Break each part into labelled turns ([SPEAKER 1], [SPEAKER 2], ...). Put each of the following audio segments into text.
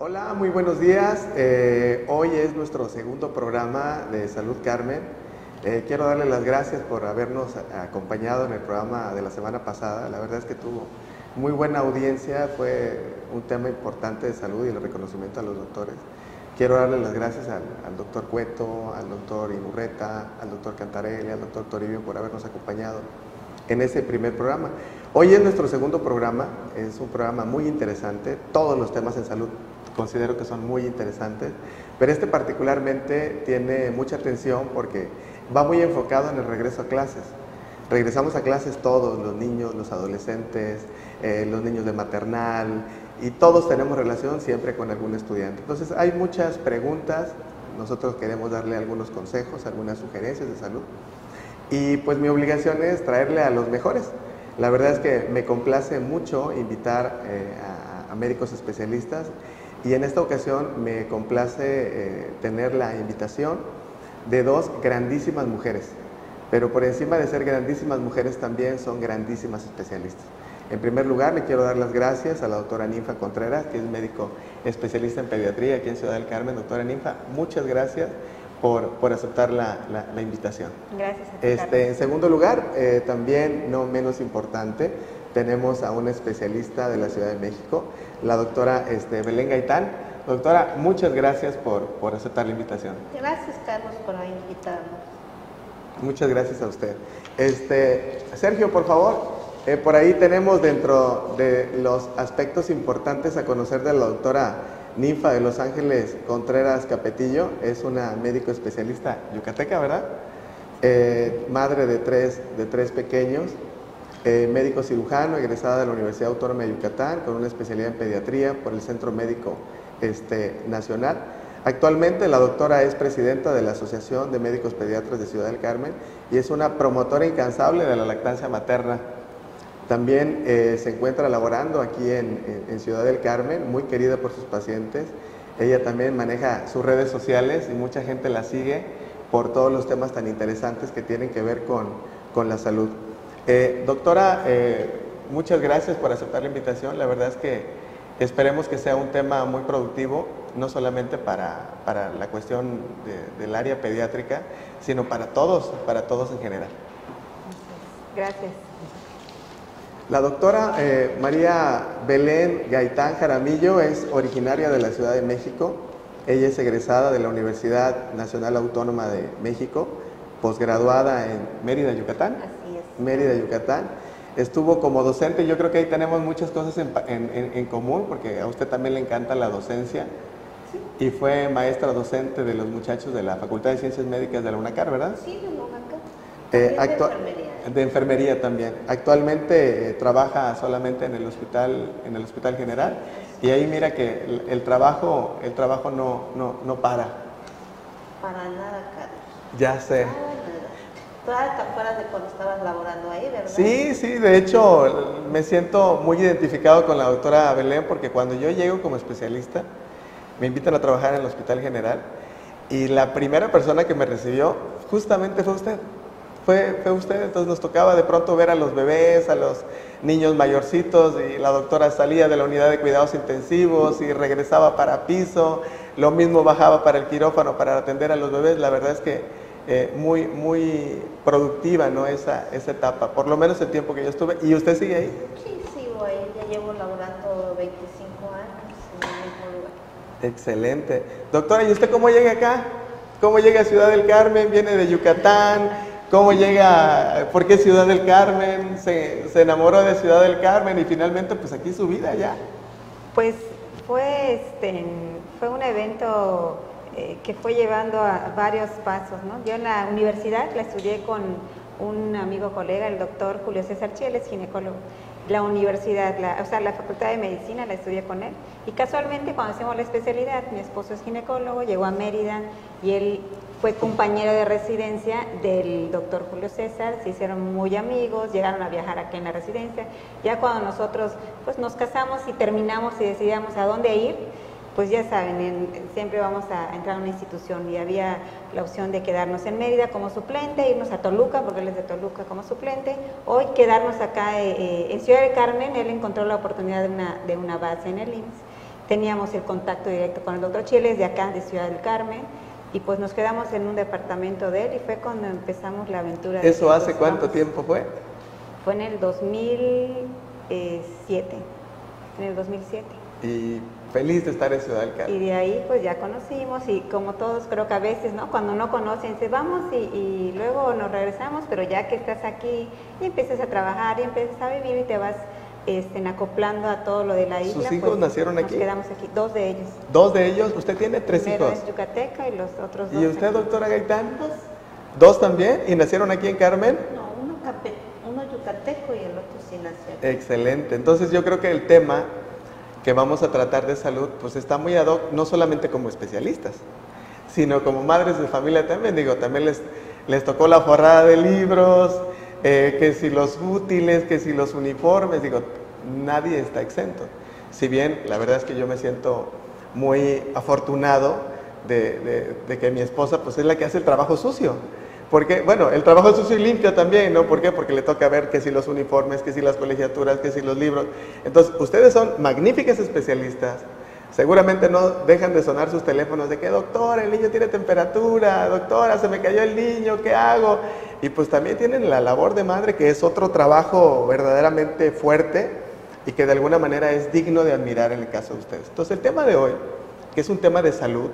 [SPEAKER 1] Hola, muy buenos días. Hoy es nuestro segundo programa de Salud Carmen. Quiero darle las gracias por habernos acompañado en el programa de la semana pasada. La verdad es que tuvo muy buena audiencia, fue un tema importante de salud y el reconocimiento a los doctores. Quiero darle las gracias al doctor Cueto, al doctor Imurreta, al doctor Cantarelli, al doctor Toribio por habernos acompañado en ese primer programa. Hoy es nuestro segundo programa, es un programa muy interesante. Todos los temas en salud considero que son muy interesantes, pero este particularmente tiene mucha atención porque va muy enfocado en el regreso a clases. Regresamos a clases todos, los niños, los adolescentes, los niños de maternal, y todos tenemos relación siempre con algún estudiante. Entonces hay muchas preguntas, nosotros queremos darle algunos consejos, algunas sugerencias de salud, y pues mi obligación es traerle a los mejores. La verdad es que me complace mucho invitar a médicos especialistas, y en esta ocasión me complace tener la invitación de dos grandísimas mujeres, pero por encima de ser grandísimas mujeres también son grandísimas especialistas. En primer lugar, le quiero dar las gracias a la doctora Ninfa Contreras, que es médico especialista en pediatría aquí en Ciudad del Carmen. Doctora Ninfa, muchas gracias por aceptar la invitación.
[SPEAKER 2] Gracias a ti, Carlos.
[SPEAKER 1] En segundo lugar, también no menos importante, tenemos a una especialista de la Ciudad de México, la doctora Belén Gaitán. Doctora, muchas gracias por aceptar la invitación.
[SPEAKER 2] Gracias, Carlos, por invitarnos.
[SPEAKER 1] Muchas gracias a usted. Sergio, por favor, por ahí tenemos dentro de los aspectos importantes a conocer de la doctora Ninfa de Los Ángeles Contreras Capetillo. Es una médico especialista yucateca, ¿verdad? Madre de tres pequeños, médico cirujano, egresada de la Universidad Autónoma de Yucatán, con una especialidad en pediatría por el Centro Médico Nacional. Actualmente la doctora es presidenta de la Asociación de Médicos Pediatras de Ciudad del Carmen y es una promotora incansable de la lactancia materna. También se encuentra laborando aquí en Ciudad del Carmen, muy querida por sus pacientes. Ella también maneja sus redes sociales y mucha gente la sigue por todos los temas tan interesantes que tienen que ver con la salud. Doctora, muchas gracias por aceptar la invitación. La verdad es que esperemos que sea un tema muy productivo, no solamente para la cuestión del área pediátrica, sino para todos en general.
[SPEAKER 2] Gracias.
[SPEAKER 1] La doctora María Belén Gaitán Jaramillo es originaria de la Ciudad de México. Ella es egresada de la Universidad Nacional Autónoma de México, posgraduada en Mérida, Yucatán.
[SPEAKER 2] Así es.
[SPEAKER 1] Mérida, Yucatán. Estuvo como docente. Yo creo que ahí tenemos muchas cosas en común, porque a usted también le encanta la docencia. Sí. Y fue maestra docente de los muchachos de la Facultad de Ciencias Médicas de la UNACAR, ¿verdad?
[SPEAKER 2] Sí, de la UNACAR.
[SPEAKER 1] De
[SPEAKER 2] enfermería.
[SPEAKER 1] De enfermería también. Actualmente trabaja solamente en el hospital general, y ahí mira que el trabajo no para.
[SPEAKER 2] Para nada, Carlos.
[SPEAKER 1] Ya sé.
[SPEAKER 2] Todas te acuerdas de cuando estabas laborando ahí, ¿verdad?
[SPEAKER 1] Sí, de hecho me siento muy identificado con la doctora Belén, porque cuando yo llego como especialista me invitan a trabajar en el hospital general y la primera persona que me recibió justamente fue usted. Fue usted, entonces nos tocaba de pronto ver a los bebés, a los niños mayorcitos, y la doctora salía de la unidad de cuidados intensivos y regresaba para piso, lo mismo bajaba para el quirófano para atender a los bebés. La verdad es que muy productiva, ¿no? Esa etapa, por lo menos el tiempo que yo estuve. ¿Y usted sigue ahí?
[SPEAKER 2] Sí, sigo ahí, ya llevo laborando 25 años en el mismo lugar.
[SPEAKER 1] Excelente. Doctora, ¿y usted cómo llega acá? ¿Cómo llega a Ciudad del Carmen? ¿Viene de Yucatán? ¿Cómo llega? ¿Por qué Ciudad del Carmen? ¿Se enamoró de Ciudad del Carmen y finalmente pues aquí su vida ya?
[SPEAKER 3] Pues fue un evento que fue llevando a varios pasos, ¿no? Yo en la universidad la estudié con un amigo colega, el doctor Julio César Chiel, es ginecólogo. La universidad, la Facultad de Medicina la estudié con él, y casualmente cuando hicimos la especialidad, mi esposo es ginecólogo, llegó a Mérida y él fue compañero de residencia del doctor Julio César, se hicieron muy amigos, llegaron a viajar aquí en la residencia. Ya cuando nosotros pues nos casamos y terminamos y decidíamos a dónde ir, pues ya saben, siempre vamos a entrar a una institución, y había la opción de quedarnos en Mérida como suplente, irnos a Toluca, porque él es de Toluca, como suplente, o quedarnos acá en Ciudad del Carmen. Él encontró la oportunidad de una base en el IMSS, teníamos el contacto directo con el doctor Chiles de acá, de Ciudad del Carmen, y pues nos quedamos en un departamento de él y fue cuando empezamos la aventura.
[SPEAKER 1] ¿Eso hace cuánto tiempo fue?
[SPEAKER 3] Fue en el 2007, en el 2007.
[SPEAKER 1] Y feliz de estar en Ciudad del Carmen.
[SPEAKER 3] Y de ahí pues ya conocimos y como todos creo que a veces, ¿no? Cuando no conocen, se vamos y luego nos regresamos, pero ya que estás aquí y empiezas a trabajar y empiezas a vivir y te vas acoplando a todo lo de la isla.
[SPEAKER 1] ¿Sus hijos
[SPEAKER 3] pues,
[SPEAKER 1] nacieron aquí?
[SPEAKER 3] Nos quedamos aquí, 2 de ellos.
[SPEAKER 1] ¿2 de ellos? ¿Usted tiene 3
[SPEAKER 3] Primero
[SPEAKER 1] hijos?
[SPEAKER 3] es yucateca y los otros 2.
[SPEAKER 1] ¿Y usted,
[SPEAKER 3] aquí.
[SPEAKER 1] doctora Gaitán? 2 también. ¿Y nacieron aquí en Carmen?
[SPEAKER 2] No, uno yucateco y el otro sí nació.
[SPEAKER 1] Excelente. Entonces yo creo que el tema que vamos a tratar de salud, pues está muy ad hoc, no solamente como especialistas, sino como madres de familia también. Digo, también les tocó la forrada de libros, que si los útiles, que si los uniformes, digo, nadie está exento. Si bien la verdad es que yo me siento muy afortunado de que mi esposa pues es la que hace el trabajo sucio. Porque, bueno, el trabajo sucio y limpio también, ¿no? ¿Por qué? Porque le toca ver que si los uniformes, que si las colegiaturas, que si los libros. Entonces, ustedes son magníficas especialistas. Seguramente no dejan de sonar sus teléfonos de que, doctora, el niño tiene temperatura, doctora, se me cayó el niño, ¿qué hago? Y pues también tienen la labor de madre, que es otro trabajo verdaderamente fuerte y que de alguna manera es digno de admirar en el caso de ustedes. Entonces, el tema de hoy, que es un tema de salud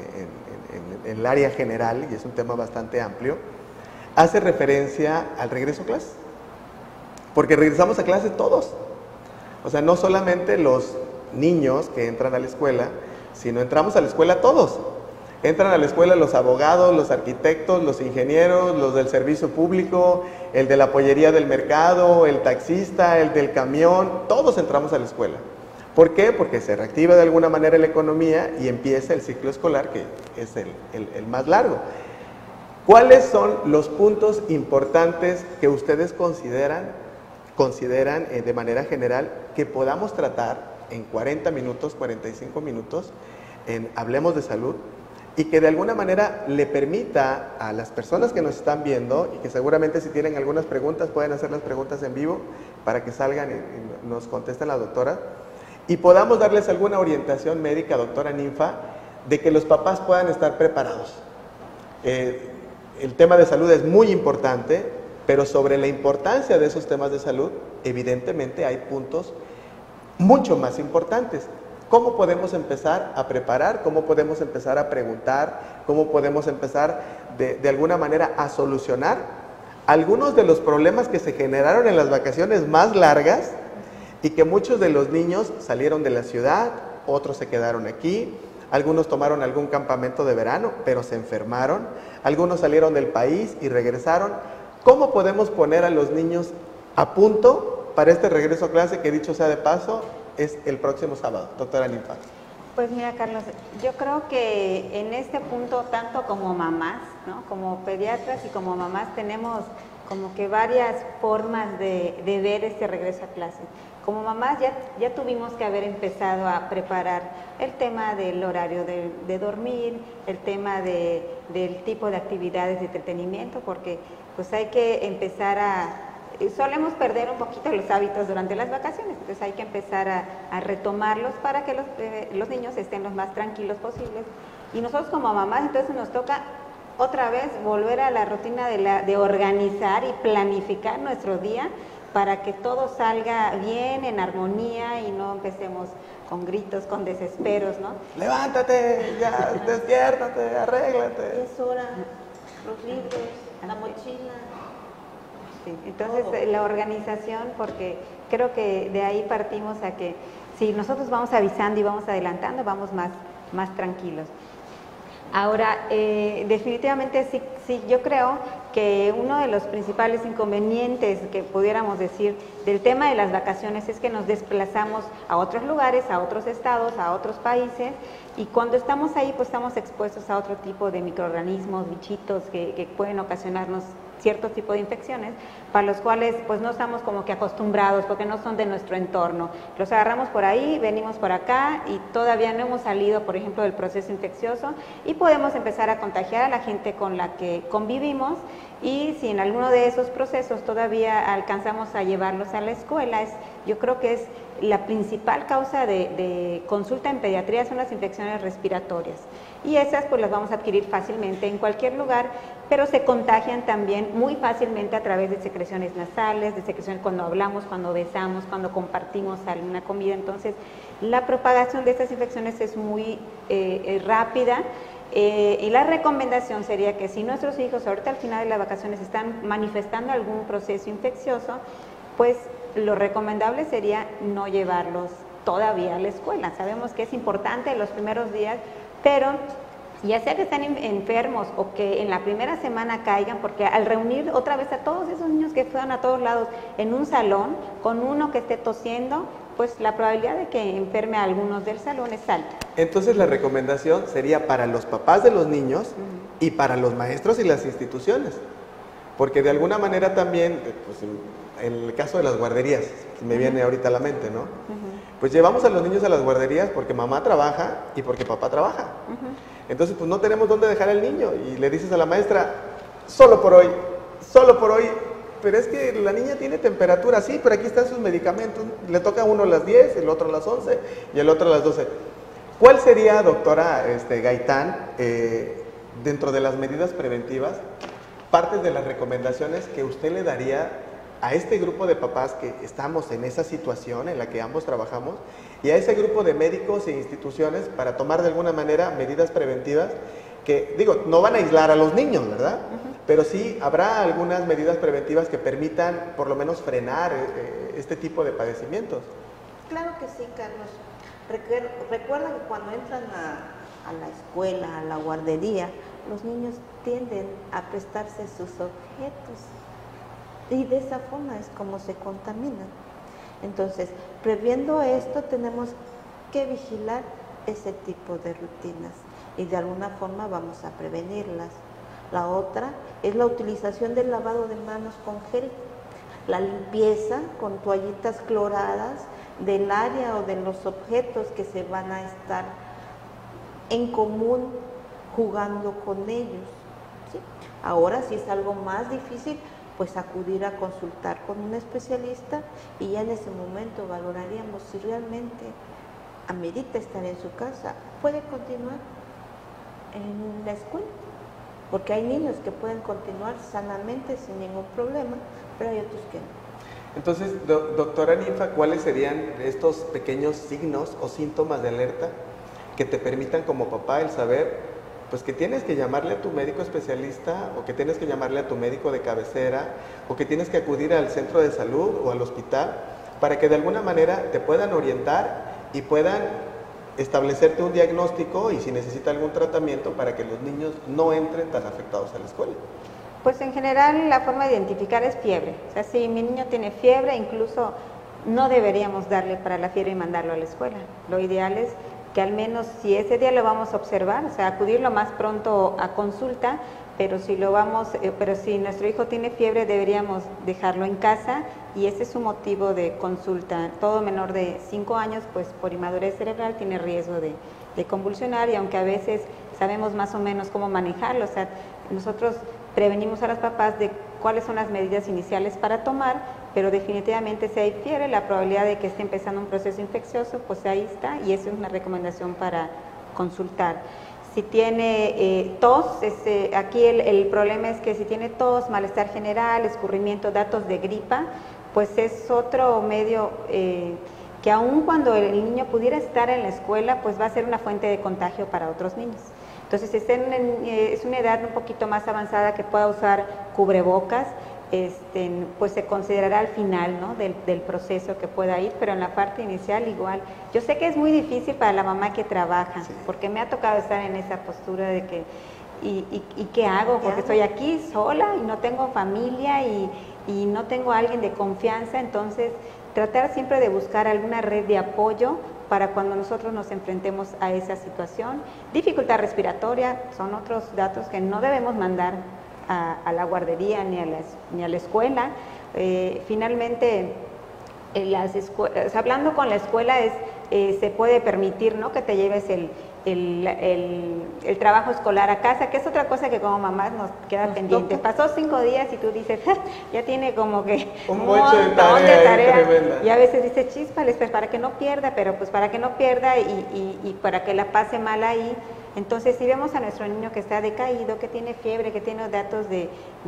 [SPEAKER 1] en el área general, y es un tema bastante amplio, hace referencia al regreso a clase. Porque regresamos a clase todos. O sea, no solamente los niños que entran a la escuela, sino entramos a la escuela todos. Entran a la escuela los abogados, los arquitectos, los ingenieros, los del servicio público, el de la pollería del mercado, el taxista, el del camión, todos entramos a la escuela. ¿Por qué? Porque se reactiva de alguna manera la economía y empieza el ciclo escolar, que es el más largo. ¿Cuáles son los puntos importantes que ustedes consideran de manera general que podamos tratar en 40 minutos, 45 minutos, en Hablemos de Salud, y que de alguna manera le permita a las personas que nos están viendo, y que seguramente si tienen algunas preguntas pueden hacer las preguntas en vivo para que salgan y nos contesten la doctora, y podamos darles alguna orientación médica, doctora Ninfa, de que los papás puedan estar preparados. El tema de salud es muy importante, pero sobre la importancia de esos temas de salud, evidentemente hay puntos mucho más importantes. ¿Cómo podemos empezar a preparar? ¿Cómo podemos empezar a preguntar? ¿Cómo podemos empezar de alguna manera a solucionar algunos de los problemas que se generaron en las vacaciones más largas y que muchos de los niños salieron de la ciudad, otros se quedaron aquí, algunos tomaron algún campamento de verano, pero se enfermaron, algunos salieron del país y regresaron? ¿Cómo podemos poner a los niños a punto para este regreso a clase, que dicho sea de paso, es el próximo sábado? Doctora Ninfa.
[SPEAKER 3] Pues mira, Carlos, yo creo que en este punto, tanto como mamás, ¿no? Como pediatras y como mamás, tenemos como que varias formas de ver este regreso a clase. Como mamás ya tuvimos que haber empezado a preparar el tema del horario de dormir, el tema del tipo de actividades de entretenimiento, porque pues hay que empezar solemos perder un poquito los hábitos durante las vacaciones, entonces hay que empezar a retomarlos para que los niños estén los más tranquilos posibles. Y nosotros como mamás entonces nos toca otra vez volver a la rutina de organizar y planificar nuestro día para que todo salga bien, en armonía y no empecemos con gritos, con desesperos, ¿no?
[SPEAKER 1] Levántate, ya, despiértate, arréglate.
[SPEAKER 2] Es hora, los libros, la mochila.
[SPEAKER 3] Sí, entonces la organización, porque creo que de ahí partimos a que si nosotros vamos avisando y vamos adelantando, vamos más tranquilos. Ahora, definitivamente sí, yo creo que uno de los principales inconvenientes que pudiéramos decir del tema de las vacaciones es que nos desplazamos a otros lugares, a otros estados, a otros países, y cuando estamos ahí pues estamos expuestos a otro tipo de microorganismos, bichitos que pueden ocasionarnos cierto tipo de infecciones, para los cuales pues no estamos como que acostumbrados porque no son de nuestro entorno. Los agarramos por ahí, venimos por acá y todavía no hemos salido, por ejemplo, del proceso infeccioso y podemos empezar a contagiar a la gente con la que convivimos, y si en alguno de esos procesos todavía alcanzamos a llevarlos a la escuela, yo creo que es la principal causa de consulta en pediatría son las infecciones respiratorias. Y esas pues las vamos a adquirir fácilmente en cualquier lugar, pero se contagian también muy fácilmente a través de secreciones nasales, de secreciones cuando hablamos, cuando besamos, cuando compartimos alguna comida. Entonces, la propagación de estas infecciones es muy rápida. Y la recomendación sería que si nuestros hijos ahorita al final de las vacaciones están manifestando algún proceso infeccioso, pues lo recomendable sería no llevarlos todavía a la escuela. Sabemos que es importante los primeros días, pero ya sea que estén enfermos o que en la primera semana caigan, porque al reunir otra vez a todos esos niños que fueron a todos lados en un salón, con uno que esté tosiendo, pues la probabilidad de que enferme a algunos del salón es alta.
[SPEAKER 1] Entonces la recomendación sería para los papás de los niños y para los maestros y las instituciones, porque de alguna manera también, pues, en el caso de las guarderías, me viene ahorita a la mente, ¿no? Pues llevamos a los niños a las guarderías porque mamá trabaja y porque papá trabaja. Entonces, pues no tenemos dónde dejar al niño y le dices a la maestra, solo por hoy, pero es que la niña tiene temperatura, sí, pero aquí están sus medicamentos, le toca a uno a las 10, el otro a las 11 y el otro a las 12. ¿Cuál sería, doctora Gaitán, dentro de las medidas preventivas, partes de las recomendaciones que usted le daría a este grupo de papás que estamos en esa situación en la que ambos trabajamos y a ese grupo de médicos e instituciones para tomar de alguna manera medidas preventivas que, digo, no van a aislar a los niños, ¿verdad? Pero sí habrá algunas medidas preventivas que permitan por lo menos frenar este tipo de padecimientos.
[SPEAKER 2] Claro que sí, Carlos. Recuerda que cuando entran a la escuela, a la guardería, los niños tienden a prestarse sus objetos y de esa forma es como se contaminan. Entonces, previendo esto, tenemos que vigilar ese tipo de rutinas y de alguna forma vamos a prevenirlas. La otra es la utilización del lavado de manos con gel, la limpieza con toallitas cloradas del área o de los objetos que se van a estar en común jugando con ellos, ¿sí? Ahora, si es algo más difícil, pues acudir a consultar con un especialista y ya en ese momento valoraríamos si realmente amerita estar en su casa, puede continuar en la escuela, porque hay niños que pueden continuar sanamente sin ningún problema, pero hay otros que no.
[SPEAKER 1] Entonces, doctora Ninfa, ¿cuáles serían estos pequeños signos o síntomas de alerta que te permitan como papá el saber pues que tienes que llamarle a tu médico especialista o que tienes que llamarle a tu médico de cabecera o que tienes que acudir al centro de salud o al hospital para que de alguna manera te puedan orientar y puedan establecerte un diagnóstico y si necesita algún tratamiento para que los niños no entren tan afectados a la escuela?
[SPEAKER 3] Pues en general la forma de identificar es fiebre. O sea, si mi niño tiene fiebre, incluso no deberíamos darle para la fiebre y mandarlo a la escuela. Lo ideal es que al menos si ese día lo vamos a observar, o sea, acudir lo más pronto a consulta, pero si nuestro hijo tiene fiebre deberíamos dejarlo en casa y ese es su motivo de consulta. Todo menor de 5 años, pues por inmadurez cerebral tiene riesgo de convulsionar y aunque a veces sabemos más o menos cómo manejarlo, o sea, nosotros prevenimos a los papás de cuáles son las medidas iniciales para tomar, pero definitivamente si hay fiebre, la probabilidad de que esté empezando un proceso infeccioso, pues ahí está, y esa es una recomendación para consultar. Si tiene tos, aquí el problema es que si tiene tos, malestar general, escurrimiento, datos de gripa, pues es otro medio que aun cuando el niño pudiera estar en la escuela, pues va a ser una fuente de contagio para otros niños. Entonces, si es una edad un poquito más avanzada que pueda usar cubrebocas, pues se considerará al final, ¿no?, del proceso que pueda ir, pero en la parte inicial igual. Yo sé que es muy difícil para la mamá que trabaja, sí, porque me ha tocado estar en esa postura de que, ¿y qué hago? Porque estoy aquí sola y no tengo familia y no tengo a alguien de confianza, entonces tratar siempre de buscar alguna red de apoyo para cuando nosotros nos enfrentemos a esa situación. Dificultad respiratoria son otros datos que no debemos mandar a la guardería ni a la escuela. Finalmente, hablando con la escuela se puede permitir, ¿no?, que te lleves el trabajo escolar a casa, que es otra cosa que como mamás nos queda pendiente. Pasó 5 días y tú dices, ya tiene como que
[SPEAKER 1] un montón de tarea
[SPEAKER 3] y a veces dices, chíspales, pues para que no pierda, pero pues para que no pierda y para que la pase mal ahí. Entonces, si vemos a nuestro niño que está decaído, que tiene fiebre, que tiene datos de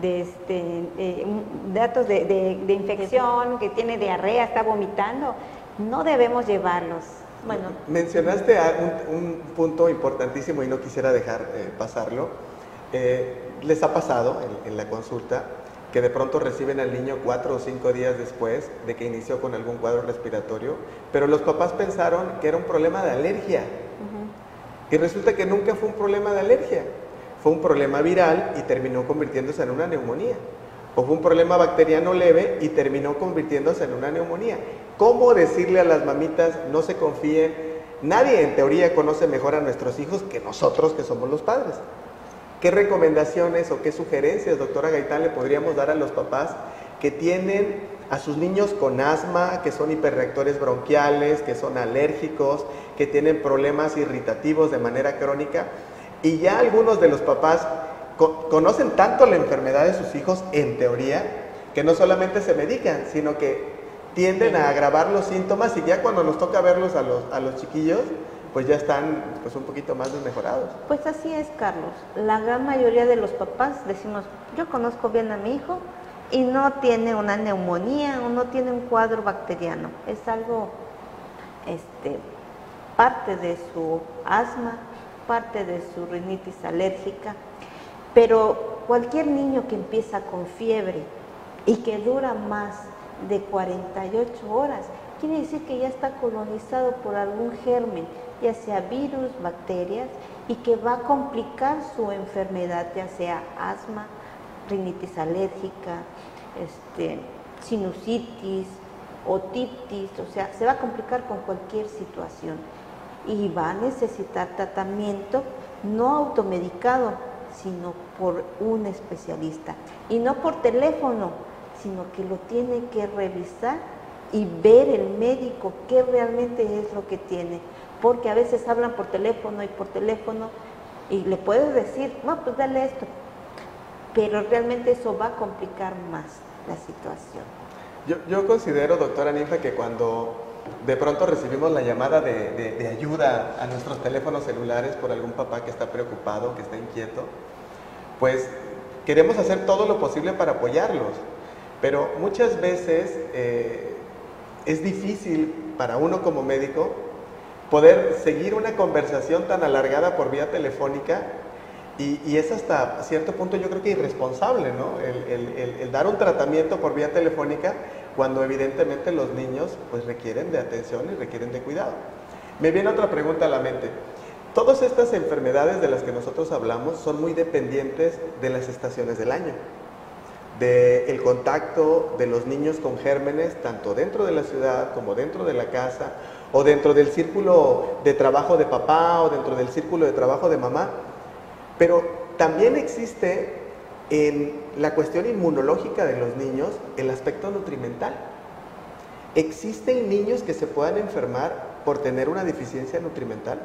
[SPEAKER 3] infección, que tiene diarrea, está vomitando, no debemos llevarlos.
[SPEAKER 1] Bueno, mencionaste un punto importantísimo y no quisiera dejar pasarlo. ¿Les ha pasado en la consulta que de pronto reciben al niño 4 o 5 días después de que inició con algún cuadro respiratorio, pero los papás pensaron que era un problema de alergia? Y resulta que nunca fue un problema de alergia, fue un problema viral y terminó convirtiéndose en una neumonía. O fue un problema bacteriano leve y terminó convirtiéndose en una neumonía. ¿Cómo decirle a las mamitas no se confíen? Nadie en teoría conoce mejor a nuestros hijos que nosotros que somos los padres. ¿Qué recomendaciones o qué sugerencias, doctora Gaitán, le podríamos dar a los papás que tienen a sus niños con asma, que son hiperreactores bronquiales, que son alérgicos, que tienen problemas irritativos de manera crónica? Y ya algunos de los papás conocen tanto la enfermedad de sus hijos, en teoría, que no solamente se medican, sino que tienden a agravar los síntomas y ya cuando nos toca verlos a los chiquillos, pues ya están pues un poquito más desmejorados.
[SPEAKER 2] Pues así es, Carlos. La gran mayoría de los papás decimos, yo conozco bien a mi hijo y no tiene una neumonía o no tiene un cuadro bacteriano. Es algo, parte de su asma, parte de su rinitis alérgica. Pero cualquier niño que empieza con fiebre y que dura más de 48 horas, quiere decir que ya está colonizado por algún germen, ya sea virus, bacterias, y que va a complicar su enfermedad, ya sea asma, rinitis alérgica, sinusitis, otitis, o sea, se va a complicar con cualquier situación y va a necesitar tratamiento no automedicado, sino por un especialista, y no por teléfono, sino que lo tiene que revisar y ver el médico qué realmente es lo que tiene, porque a veces hablan por teléfono y le puedes decir, no, pues dale esto, pero realmente eso va a complicar más la situación.
[SPEAKER 1] Yo considero, doctora Ninfa, que cuando de pronto recibimos la llamada de ayuda a nuestros teléfonos celulares por algún papá que está preocupado, que está inquieto, pues queremos hacer todo lo posible para apoyarlos, pero muchas veces es difícil para uno como médico poder seguir una conversación tan alargada por vía telefónica y es hasta cierto punto yo creo que irresponsable, ¿no? El dar un tratamiento por vía telefónica cuando evidentemente los niños pues requieren de atención y requieren de cuidado. Me viene otra pregunta a la mente. Todas estas enfermedades de las que nosotros hablamos son muy dependientes de las estaciones del año, del contacto de los niños con gérmenes, tanto dentro de la ciudad como dentro de la casa, o dentro del círculo de trabajo de papá, o dentro del círculo de trabajo de mamá. Pero también existe en la cuestión inmunológica de los niños el aspecto nutrimental. ¿Existen niños que se puedan enfermar por tener una deficiencia nutrimental?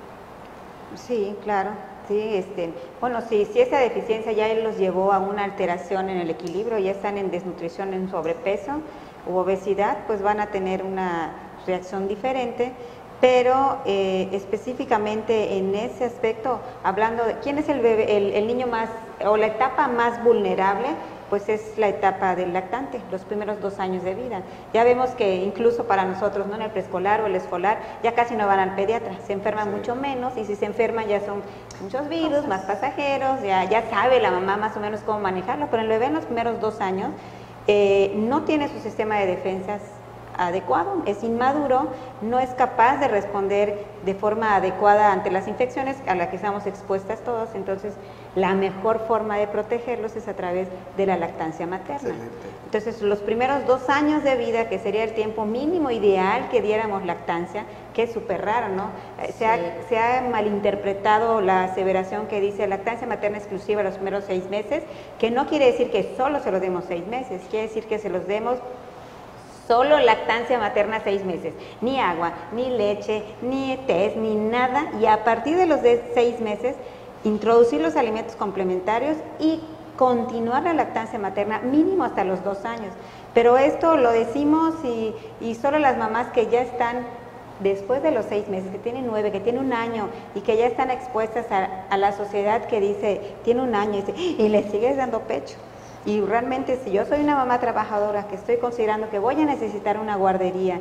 [SPEAKER 3] Sí, claro. Sí, bueno, si esa deficiencia ya los llevó a una alteración en el equilibrio, ya están en desnutrición, en sobrepeso u obesidad, pues van a tener una reacción diferente, pero específicamente en ese aspecto, hablando de quién es el bebé, el niño más, o la etapa más vulnerable, pues es la etapa del lactante, los primeros 2 años de vida. Ya vemos que incluso para nosotros, ¿no?, en el preescolar o el escolar, ya casi no van al pediatra, se enferman mucho menos, y si se enferman ya son muchos virus, más pasajeros, ya sabe la mamá más o menos cómo manejarlo, pero el bebé en los primeros 2 años no tiene su sistema de defensas adecuado, es inmaduro, no es capaz de responder de forma adecuada ante las infecciones a las que estamos expuestas todos. Entonces la mejor forma de protegerlos es a través de la lactancia materna. Excelente. Entonces los primeros 2 años de vida, que sería el tiempo mínimo ideal que diéramos lactancia, que es súper raro, ¿no? Sí. Se ha malinterpretado la aseveración que dice lactancia materna exclusiva los primeros 6 meses, que no quiere decir que solo se los demos 6 meses, quiere decir que se los demos Solo lactancia materna 6 meses, ni agua, ni leche, ni test, ni nada. Y a partir de los 6 meses, introducir los alimentos complementarios y continuar la lactancia materna mínimo hasta los 2 años. Pero esto lo decimos y solo las mamás que ya están después de los 6 meses, que tienen 9, que tienen 1 año y que ya están expuestas a la sociedad que dice, tiene 1 año y le sigues dando pecho. Y realmente si yo soy una mamá trabajadora que estoy considerando que voy a necesitar una guardería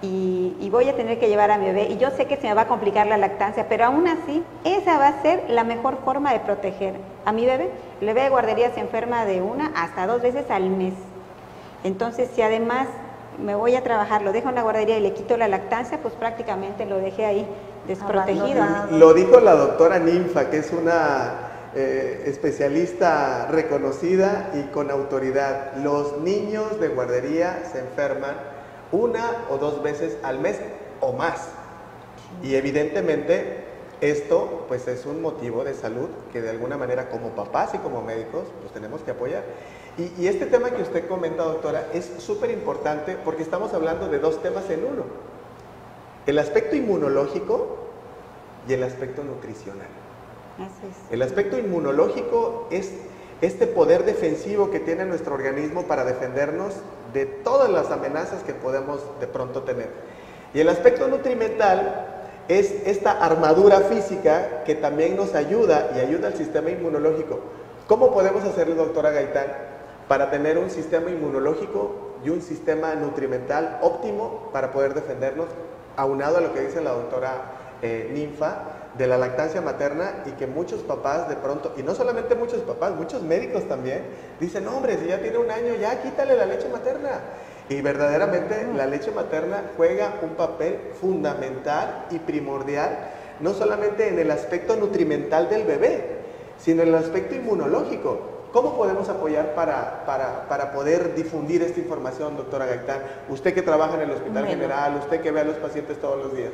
[SPEAKER 3] y voy a tener que llevar a mi bebé y yo sé que se me va a complicar la lactancia, pero aún así esa va a ser la mejor forma de proteger a mi bebé. El bebé de guardería se enferma de 1 hasta 2 veces al mes. Entonces si además me voy a trabajar, lo dejo en la guardería y le quito la lactancia, pues prácticamente lo dejé ahí desprotegido.
[SPEAKER 1] Lo dijo la doctora Ninfa, que es una especialista reconocida y con autoridad. Los niños de guardería se enferman 1 o 2 veces al mes o más. Y evidentemente esto pues es un motivo de salud que de alguna manera como papás y como médicos pues tenemos que apoyar. Y este tema que usted comenta, doctora, es súper importante porque estamos hablando de 2 temas en uno. El aspecto inmunológico y el aspecto nutricional. El aspecto inmunológico es este poder defensivo que tiene nuestro organismo para defendernos de todas las amenazas que podemos de pronto tener. Y el aspecto nutrimental es esta armadura física que también nos ayuda y ayuda al sistema inmunológico. ¿Cómo podemos hacerlo, doctora Gaitán, para tener un sistema inmunológico y un sistema nutrimental óptimo para poder defendernos, aunado a lo que dice la doctora Ninfa, de la lactancia materna, y que muchos papás de pronto, y no solamente muchos papás, muchos médicos también, dicen, no, hombre, si ya tiene 1 año, ya quítale la leche materna. Y verdaderamente la leche materna juega un papel fundamental y primordial, no solamente en el aspecto nutrimental del bebé, sino en el aspecto inmunológico. ¿Cómo podemos apoyar para poder difundir esta información, doctora Gaitán? Usted que trabaja en el Hospital General, usted que ve a los pacientes todos los días.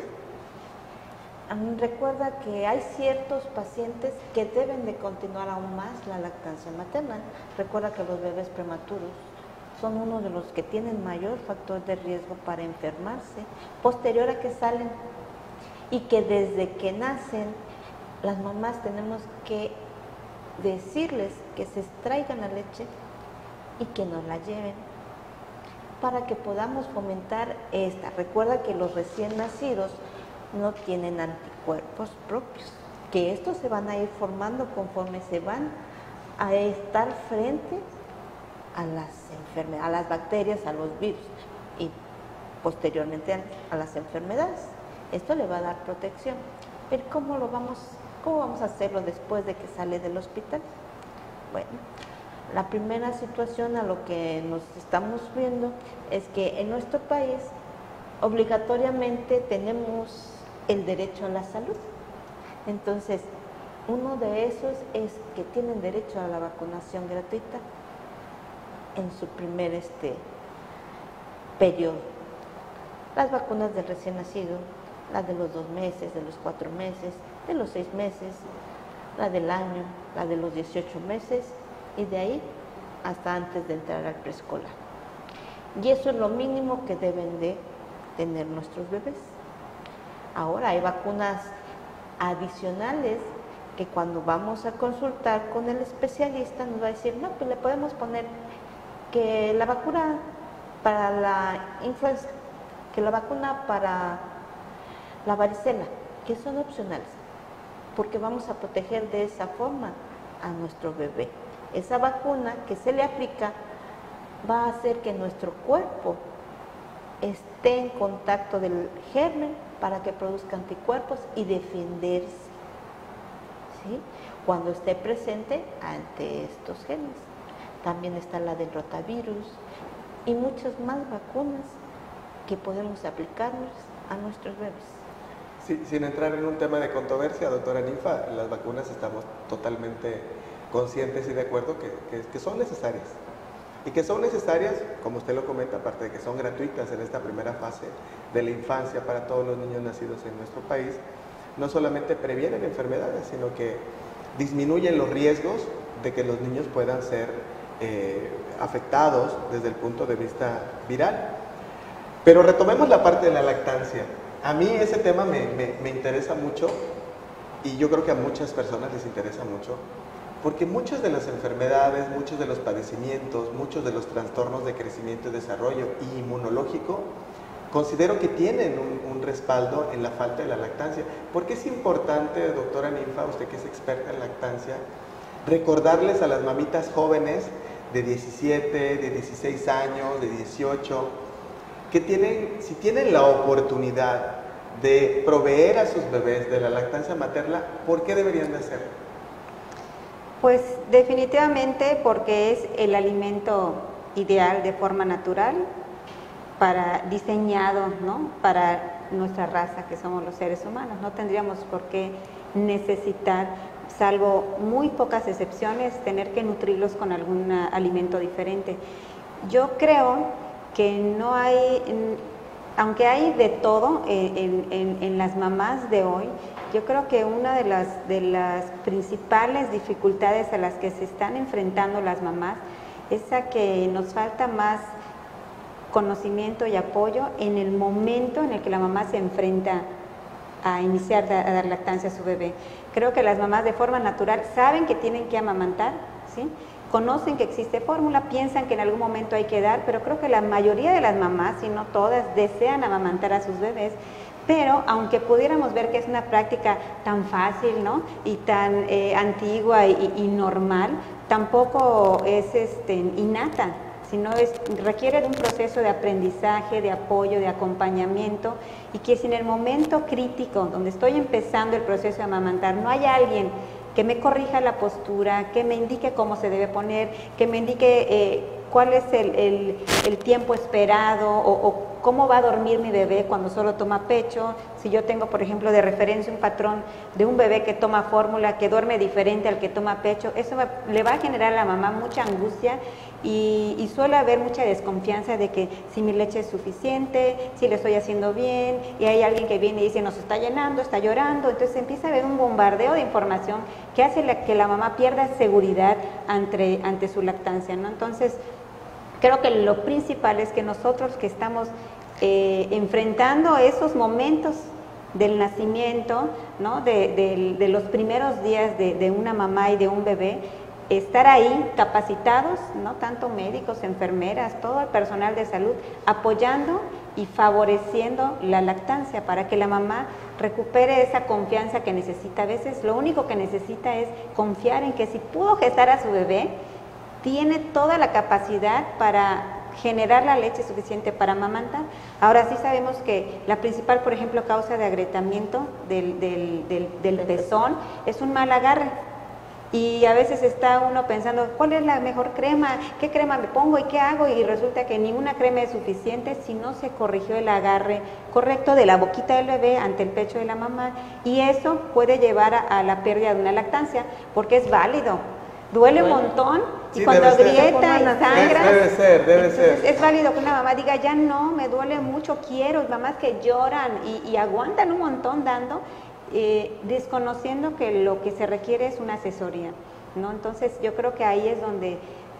[SPEAKER 2] Recuerda que hay ciertos pacientes que deben de continuar aún más la lactancia materna. Recuerda que los bebés prematuros son uno de los que tienen mayor factor de riesgo para enfermarse posterior a que salen, y que desde que nacen las mamás tenemos que decirles que se extraigan la leche y que nos la lleven para que podamos fomentar esta. Recuerda que los recién nacidos no tienen anticuerpos propios, que estos se van a ir formando conforme se van a estar frente a las enfermedades, a las bacterias, a los virus y posteriormente a las enfermedades. Esto le va a dar protección. Pero ¿cómo vamos a hacerlo después de que sale del hospital? Bueno, la primera situación a lo que nos estamos viendo es que en nuestro país obligatoriamente tenemos el derecho a la salud. Entonces, uno de esos es que tienen derecho a la vacunación gratuita en su primer periodo. Las vacunas del recién nacido, la de los 2 meses, de los 4 meses, de los 6 meses, la del año, la de los 18 meses y de ahí hasta antes de entrar al preescolar. Y eso es lo mínimo que deben de tener nuestros bebés. Ahora hay vacunas adicionales que cuando vamos a consultar con el especialista nos va a decir, no, pues le podemos poner que la vacuna para la influenza, que la vacuna para la varicela, que son opcionales, porque vamos a proteger de esa forma a nuestro bebé. Esa vacuna que se le aplica va a hacer que nuestro cuerpo esté en contacto del germen para que produzca anticuerpos y defenderse, ¿sí?, cuando esté presente ante estos genes. También está la del rotavirus y muchas más vacunas que podemos aplicarnos a nuestros bebés.
[SPEAKER 1] Sí, sin entrar en un tema de controversia, doctora Ninfa, las vacunas estamos totalmente conscientes y de acuerdo que son necesarias. Y que son necesarias, como usted lo comenta, aparte de que son gratuitas en esta primera fase de la infancia para todos los niños nacidos en nuestro país, no solamente previenen enfermedades, sino que disminuyen los riesgos de que los niños puedan ser afectados desde el punto de vista viral. Pero retomemos la parte de la lactancia. A mí ese tema me interesa mucho y yo creo que a muchas personas les interesa mucho, porque muchas de las enfermedades, muchos de los padecimientos, muchos de los trastornos de crecimiento y desarrollo y inmunológico, considero que tienen un respaldo en la falta de la lactancia. ¿Por qué es importante, doctora Ninfa, usted que es experta en lactancia, recordarles a las mamitas jóvenes de 17, de 16 años, de 18, que si tienen la oportunidad de proveer a sus bebés de la lactancia materna, ¿por qué deberían de hacerlo?
[SPEAKER 3] Pues definitivamente porque es el alimento ideal de forma natural, diseñado, ¿no?, para nuestra raza, que somos los seres humanos. No tendríamos por qué necesitar, salvo muy pocas excepciones, tener que nutrirlos con algún alimento diferente. Yo creo que no hay, aunque hay de todo en las mamás de hoy, yo creo que una de las principales dificultades a las que se están enfrentando las mamás es a que nos falta más conocimiento y apoyo en el momento en el que la mamá se enfrenta a iniciar a dar lactancia a su bebé. Creo que las mamás de forma natural saben que tienen que amamantar, ¿sí?, conocen que existe fórmula, piensan que en algún momento hay que dar, pero creo que la mayoría de las mamás, si no todas, desean amamantar a sus bebés. Pero aunque pudiéramos ver que es una práctica tan fácil, ¿no?, y tan antigua y normal, tampoco es innata, sino requiere de un proceso de aprendizaje, de apoyo, de acompañamiento, y que si en el momento crítico, donde estoy empezando el proceso de amamantar, no hay alguien que me corrija la postura, que me indique cómo se debe poner, que me indique cuál es el tiempo esperado o cómo va a dormir mi bebé cuando solo toma pecho. Si yo tengo, por ejemplo, de referencia un patrón de un bebé que toma fórmula, que duerme diferente al que toma pecho, eso le va a generar a la mamá mucha angustia y suele haber mucha desconfianza de que si mi leche es suficiente, si le estoy haciendo bien, y hay alguien que viene y dice, nos está llenando, está llorando. Entonces empieza a haber un bombardeo de información que hace que la mamá pierda seguridad ante su lactancia, ¿no? Entonces, creo que lo principal es que nosotros que estamos enfrentando esos momentos del nacimiento, ¿no?, de los primeros días de una mamá y de un bebé, estar ahí capacitados, ¿no?, tanto médicos, enfermeras, todo el personal de salud, apoyando y favoreciendo la lactancia para que la mamá recupere esa confianza que necesita. A veces lo único que necesita es confiar en que si pudo gestar a su bebé, tiene toda la capacidad para generar la leche suficiente para amamantar. Ahora sí sabemos que la principal, por ejemplo, causa de agrietamiento del pezón es un mal agarre. Y a veces está uno pensando, ¿cuál es la mejor crema? ¿Qué crema me pongo y qué hago? Y resulta que ninguna crema es suficiente si no se corrigió el agarre correcto de la boquita del bebé ante el pecho de la mamá. Y eso puede llevar a la pérdida de una lactancia, porque es válido. Duele un montón y sí, cuando agrieta y sangra,
[SPEAKER 1] debe ser.
[SPEAKER 3] Es válido que una mamá diga, ya no, me duele mucho, quiero. Mamás que lloran y aguantan un montón dando, desconociendo que lo que se requiere es una asesoría, ¿no? Entonces yo creo que ahí es donde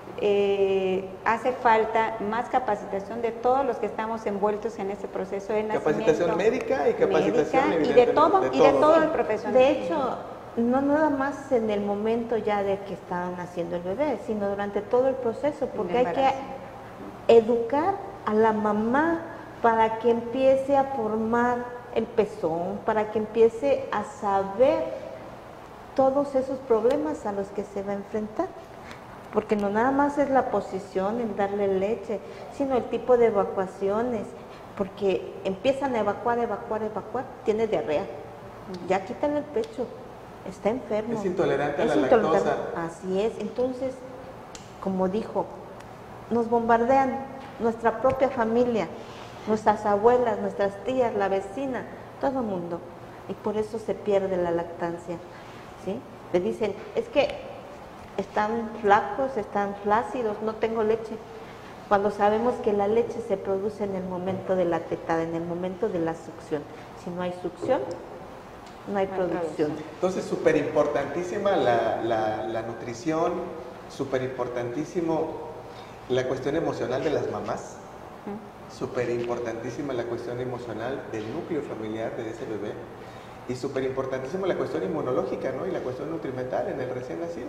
[SPEAKER 3] hace falta más capacitación de todos los que estamos envueltos en este proceso de nacimiento.
[SPEAKER 1] Capacitación médica y capacitación
[SPEAKER 3] y de todo el profesional.
[SPEAKER 2] De hecho, no nada más en el momento ya de que están naciendo el bebé, sino durante todo el proceso, porque hay que educar a la mamá para que empiece a formar el pezón, para que empiece a saber todos esos problemas a los que se va a enfrentar. Porque no nada más es la posición en darle leche, sino el tipo de evacuaciones, porque empiezan a evacuar, tiene diarrea, ya quítale el pecho, está enfermo.
[SPEAKER 1] Es intolerante a la lactosa.
[SPEAKER 2] Así es. Entonces, como dijo, nos bombardean nuestra propia familia, nuestras abuelas, nuestras tías, la vecina, todo el mundo. Y por eso se pierde la lactancia, ¿sí? Le dicen, es que están flacos, están flácidos, no tengo leche. Cuando sabemos que la leche se produce en el momento de la tetada, en el momento de la succión. Si no hay succión, no hay producción.
[SPEAKER 1] Entonces, súper importantísima la nutrición, súper importantísimo la cuestión emocional de las mamás, súper importantísima la cuestión emocional del núcleo familiar de ese bebé y súper importantísima la cuestión inmunológica, ¿no? Y la cuestión nutrimental en el recién nacido.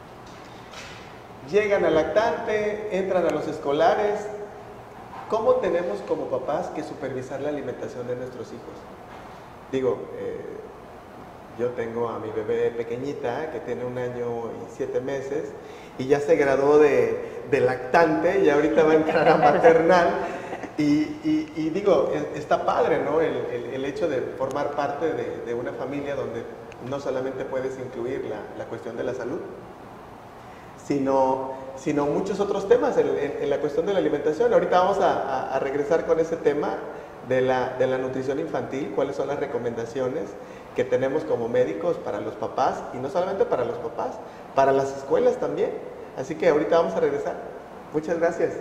[SPEAKER 1] Llegan al lactante, entran a los escolares. ¿Cómo tenemos como papás que supervisar la alimentación de nuestros hijos? Digo, yo tengo a mi bebé pequeñita que tiene 1 año y 7 meses y ya se graduó de lactante y ahorita va a entrar a maternal y digo, está padre, ¿no? El hecho de formar parte de una familia donde no solamente puedes incluir la cuestión de la salud, sino muchos otros temas en la cuestión de la alimentación. Ahorita vamos a regresar con ese tema de la nutrición infantil, cuáles son las recomendaciones que tenemos como médicos para los papás, y no solamente para los papás, para las escuelas también. Así que ahorita vamos a regresar. Muchas gracias.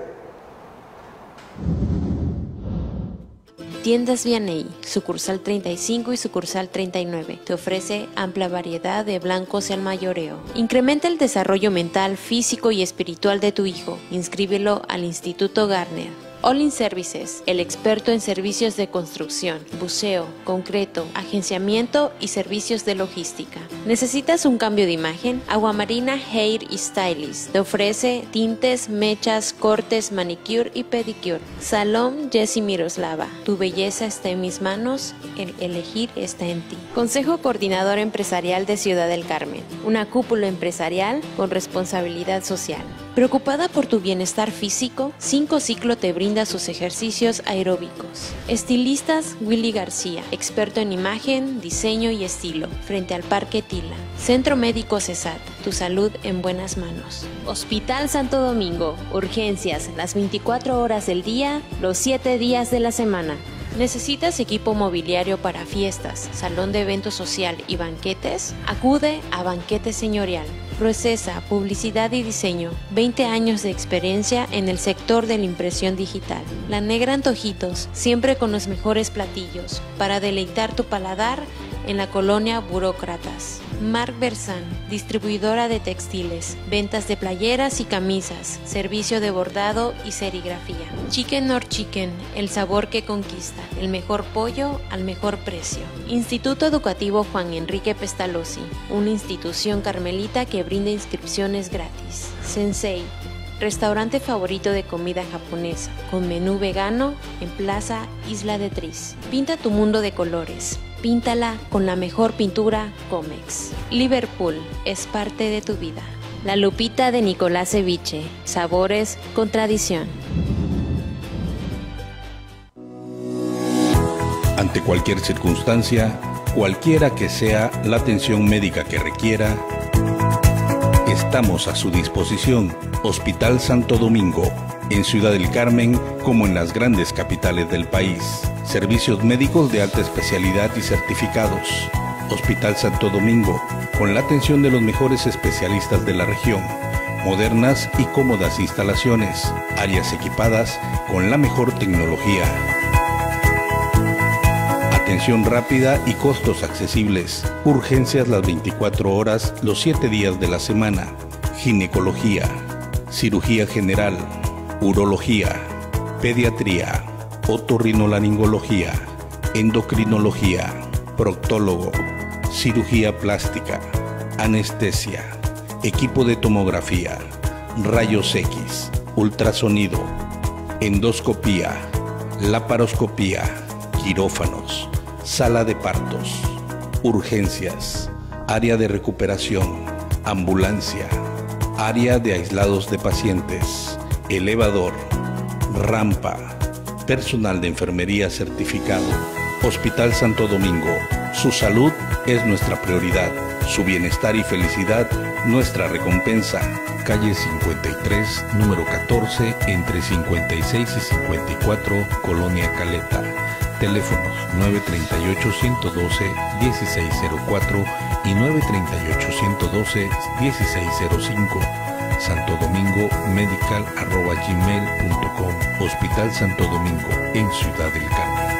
[SPEAKER 4] Tiendas Vianey, sucursal 35 y sucursal 39. Te ofrece amplia variedad de blancos al mayoreo. Incrementa el desarrollo mental, físico y espiritual de tu hijo. Inscríbelo al Instituto Garner. All-in Services, el experto en servicios de construcción, buceo, concreto, agenciamiento y servicios de logística. ¿Necesitas un cambio de imagen? Aguamarina Hair y Stylist te ofrece tintes, mechas, cortes, manicure y pedicure. Salón Jessie Miroslava, tu belleza está en mis manos, el elegir está en ti. Consejo Coordinador Empresarial de Ciudad del Carmen, una cúpula empresarial con responsabilidad social. Preocupada por tu bienestar físico, 5 Ciclo te brinda sus ejercicios aeróbicos. Estilistas Willy García, experto en imagen, diseño y estilo, frente al Parque Tila. Centro Médico CESAT, tu salud en buenas manos. Hospital Santo Domingo, urgencias las 24 horas del día, los 7 días de la semana. ¿Necesitas equipo mobiliario para fiestas, salón de eventos social y banquetes? Acude a Banquete Señorial. Procesa, publicidad y diseño. 20 años de experiencia en el sector de la impresión digital. La Negra Antojitos, siempre con los mejores platillos, para deleitar tu paladar en la colonia Burócratas. Marc Bersan, distribuidora de textiles, ventas de playeras y camisas, servicio de bordado y serigrafía. Chicken or Chicken, el sabor que conquista, el mejor pollo al mejor precio. Instituto Educativo Juan Enrique Pestalozzi, una institución carmelita que brinda inscripciones gratis. Sensei, restaurante favorito de comida japonesa, con menú vegano en Plaza Isla de Tris. Pinta tu mundo de colores. Píntala con la mejor pintura Comex. Liverpool es parte de tu vida. La Lupita de Nicolás Ceviche, sabores con tradición.
[SPEAKER 5] Ante cualquier circunstancia, cualquiera que sea la atención médica que requiera, estamos a su disposición. Hospital Santo Domingo, en Ciudad del Carmen como en las grandes capitales del país. Servicios médicos de alta especialidad y certificados. Hospital Santo Domingo, con la atención de los mejores especialistas de la región. Modernas y cómodas instalaciones. Áreas equipadas con la mejor tecnología. Atención rápida y costos accesibles. Urgencias las 24 horas, los 7 días de la semana. Ginecología, cirugía general, urología, pediatría, otorrinolaringología, endocrinología, proctólogo, cirugía plástica, anestesia, equipo de tomografía, rayos X, ultrasonido, endoscopía, laparoscopía, quirófanos, sala de partos, urgencias, área de recuperación, ambulancia, área de aislados de pacientes, elevador, rampa, personal de enfermería certificado. Hospital Santo Domingo, su salud es nuestra prioridad, su bienestar y felicidad nuestra recompensa. Calle 53, número 14, entre 56 y 54, Colonia Caleta. Teléfonos 938-112-1604 y 938-112-1605. Santo Domingo Medical@gmail.com. Hospital Santo Domingo, en Ciudad del Carmen.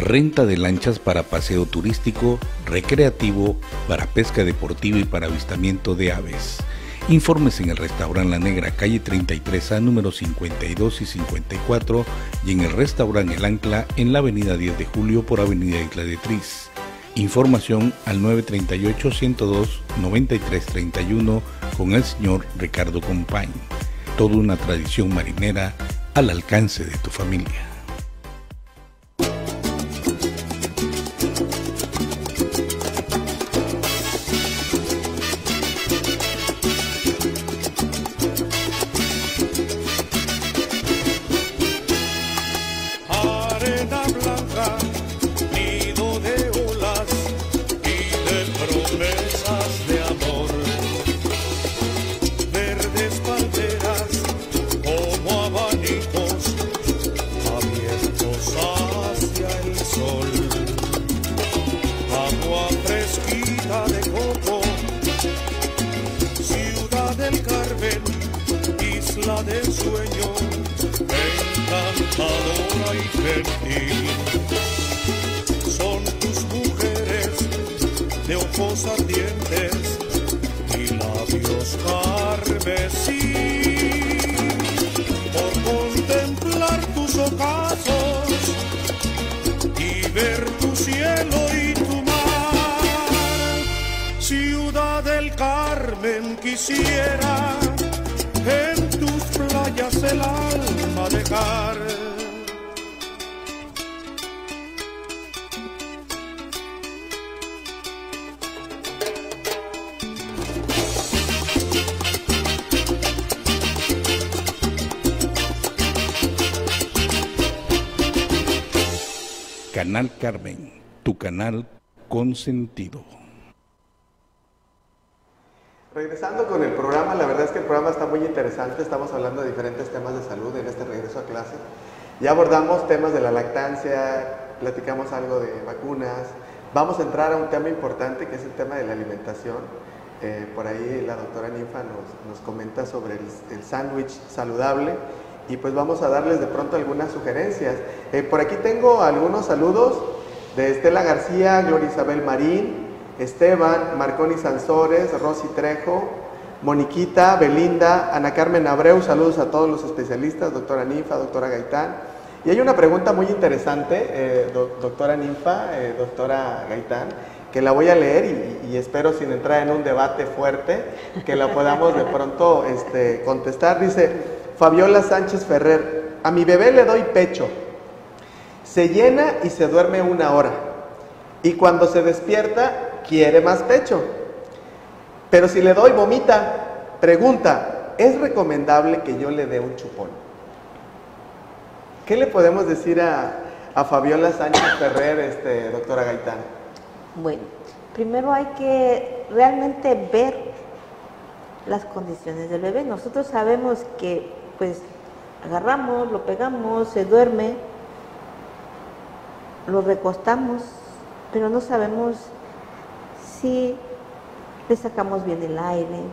[SPEAKER 5] renta de lanchas para paseo turístico, recreativo, para pesca deportiva y para avistamiento de aves. Informes en el restaurante La Negra, calle 33A, número 52 y 54, y en el restaurante El Ancla, en la avenida 10 de Julio por avenida Isla de Tris. Información al 938-102-9331 con el señor Ricardo Compañ. Toda una tradición marinera al alcance de tu familia.
[SPEAKER 6] Son tus mujeres de ojos ardientes y labios carmesí. Por contemplar tus ocasos y ver tu cielo y tu mar, Ciudad del Carmen, quisiera en tus playas el alma dejar.
[SPEAKER 5] Canal Carmen, tu canal consentido.
[SPEAKER 1] Regresando con el programa, la verdad es que el programa está muy interesante, estamos hablando de diferentes temas de salud en este regreso a clase. Ya abordamos temas de la lactancia, platicamos algo de vacunas, vamos a entrar a un tema importante que es el tema de la alimentación. Por ahí la doctora Ninfa nos comenta sobre el sándwich saludable. Y pues vamos a darles de pronto algunas sugerencias. Por aquí tengo algunos saludos de Estela García, Gloria Isabel Marín, Esteban, Marconi Sansores, Rosy Trejo, Moniquita, Belinda, Ana Carmen Abreu. Saludos a todos los especialistas, doctora Ninfa, doctora Gaitán. Y hay una pregunta muy interesante, doctora Ninfa, doctora Gaitán, que la voy a leer y espero, sin entrar en un debate fuerte, que la podamos de pronto contestar. Dice Fabiola Sánchez Ferrer: a mi bebé le doy pecho, se llena y se duerme 1 hora, y cuando se despierta quiere más pecho, pero si le doy vomita. Pregunta: ¿es recomendable que yo le dé un chupón? ¿Qué le podemos decir a Fabiola Sánchez Ferrer, doctora Gaitán?
[SPEAKER 2] Bueno, primero hay que realmente ver las condiciones del bebé. Nosotros sabemos que pues agarramos, lo pegamos, se duerme, lo recostamos, pero no sabemos si le sacamos bien el aire,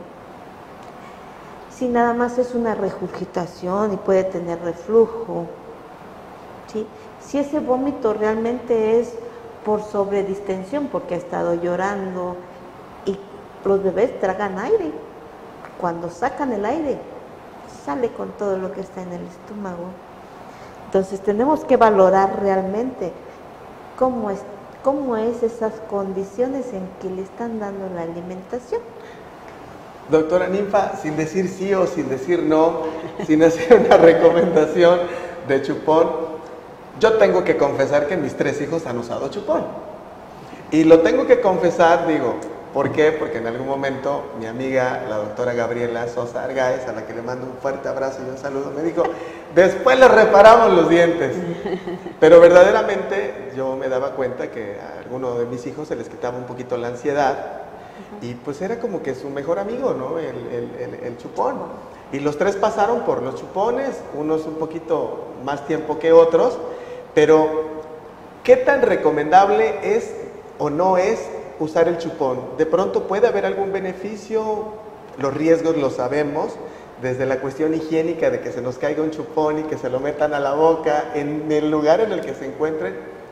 [SPEAKER 2] si nada más es una regurgitación y puede tener reflujo, ¿sí? Si ese vómito realmente es por sobredistensión, porque ha estado llorando, y los bebés tragan aire. Cuando sacan el aire, sale con todo lo que está en el estómago. Entonces tenemos que valorar realmente cómo es esas condiciones en que le están dando la alimentación.
[SPEAKER 1] Doctora Ninfa, sin decir sí o sin decir no, sin hacer una recomendación de chupón, yo tengo que confesar que mis 3 hijos han usado chupón. Y lo tengo que confesar, digo, ¿por qué? Porque en algún momento mi amiga, la doctora Gabriela Sosa Argáez, a la que le mando un fuerte abrazo y un saludo, me dijo: después le reparamos los dientes. Pero verdaderamente yo me daba cuenta que a alguno de mis hijos se les quitaba un poquito la ansiedad, y pues era como que su mejor amigo, ¿no? El chupón. Y los 3 pasaron por los chupones, unos un poquito más tiempo que otros, pero ¿qué tan recomendable es o no es usar el chupón? De pronto puede haber algún beneficio, los riesgos los sabemos, desde la cuestión higiénica de que se nos caiga un chupón y que se lo metan a la boca en el lugar en el que se encuentren.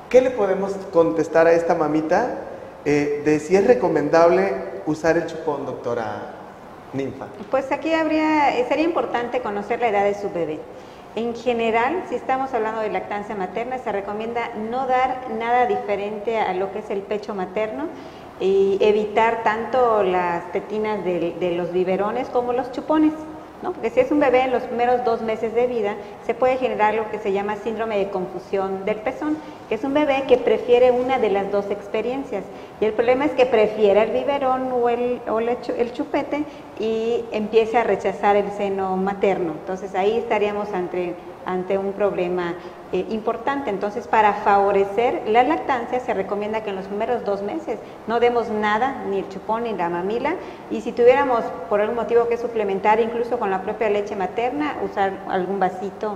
[SPEAKER 1] ¿Qué le podemos contestar a esta mamita de si es recomendable usar el chupón, doctora Ninfa?
[SPEAKER 3] Pues aquí sería importante conocer la edad de su bebé. En general, si estamos hablando de lactancia materna, se recomienda no dar nada diferente a lo que es el pecho materno y evitar tanto las tetinas de los biberones como los chupones, ¿no? Porque si es un bebé en los primeros 2 meses de vida, se puede generar lo que se llama síndrome de confusión del pezón, que es un bebé que prefiere una de las 2 experiencias. Y el problema es que prefiera el biberón o el chupete y empiece a rechazar el seno materno. Entonces ahí estaríamos ante un problema importante. Entonces, para favorecer la lactancia se recomienda que en los primeros 2 meses no demos nada, ni el chupón ni la mamila, y si tuviéramos por algún motivo que suplementar, incluso con la propia leche materna, usar algún vasito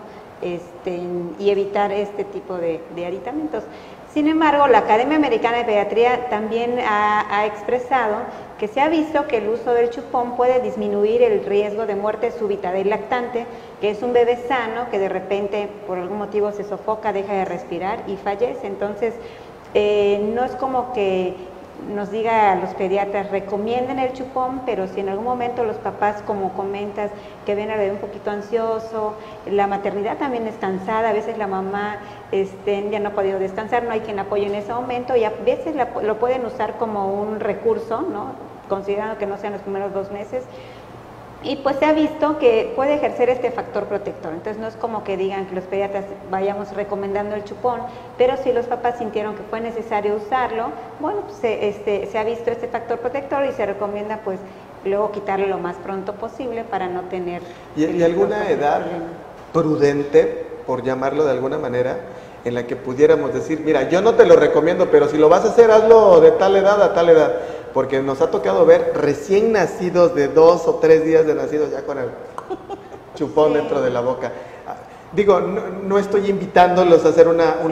[SPEAKER 3] y evitar este tipo de aditamentos. Sin embargo, la Academia Americana de Pediatría también ha expresado que se ha visto que el uso del chupón puede disminuir el riesgo de muerte súbita del lactante, que es un bebé sano que de repente por algún motivo se sofoca, deja de respirar y fallece. Entonces, no es como que nos diga a los pediatras, recomienden el chupón, pero si en algún momento los papás, como comentas, que ven al bebé un poquito ansioso, la maternidad también es cansada, a veces la mamá ya no ha podido descansar, no hay quien apoye en ese momento, y a veces lo pueden usar como un recurso, ¿no? Considerando que no sean los primeros 2 meses, y pues se ha visto que puede ejercer este factor protector. Entonces no es como que digan que los pediatras vayamos recomendando el chupón, pero si los papás sintieron que fue necesario usarlo, bueno, pues se ha visto este factor protector y se recomienda pues luego quitarlo lo más pronto posible para no tener...
[SPEAKER 1] ¿Y alguna edad prudente, por llamarlo de alguna manera, en la que pudiéramos decir, mira, yo no te lo recomiendo, pero si lo vas a hacer, hazlo de tal edad a tal edad? Porque nos ha tocado ver recién nacidos de 2 o 3 días de nacidos ya con el chupón dentro de la boca. Digo, no estoy invitándolos a hacer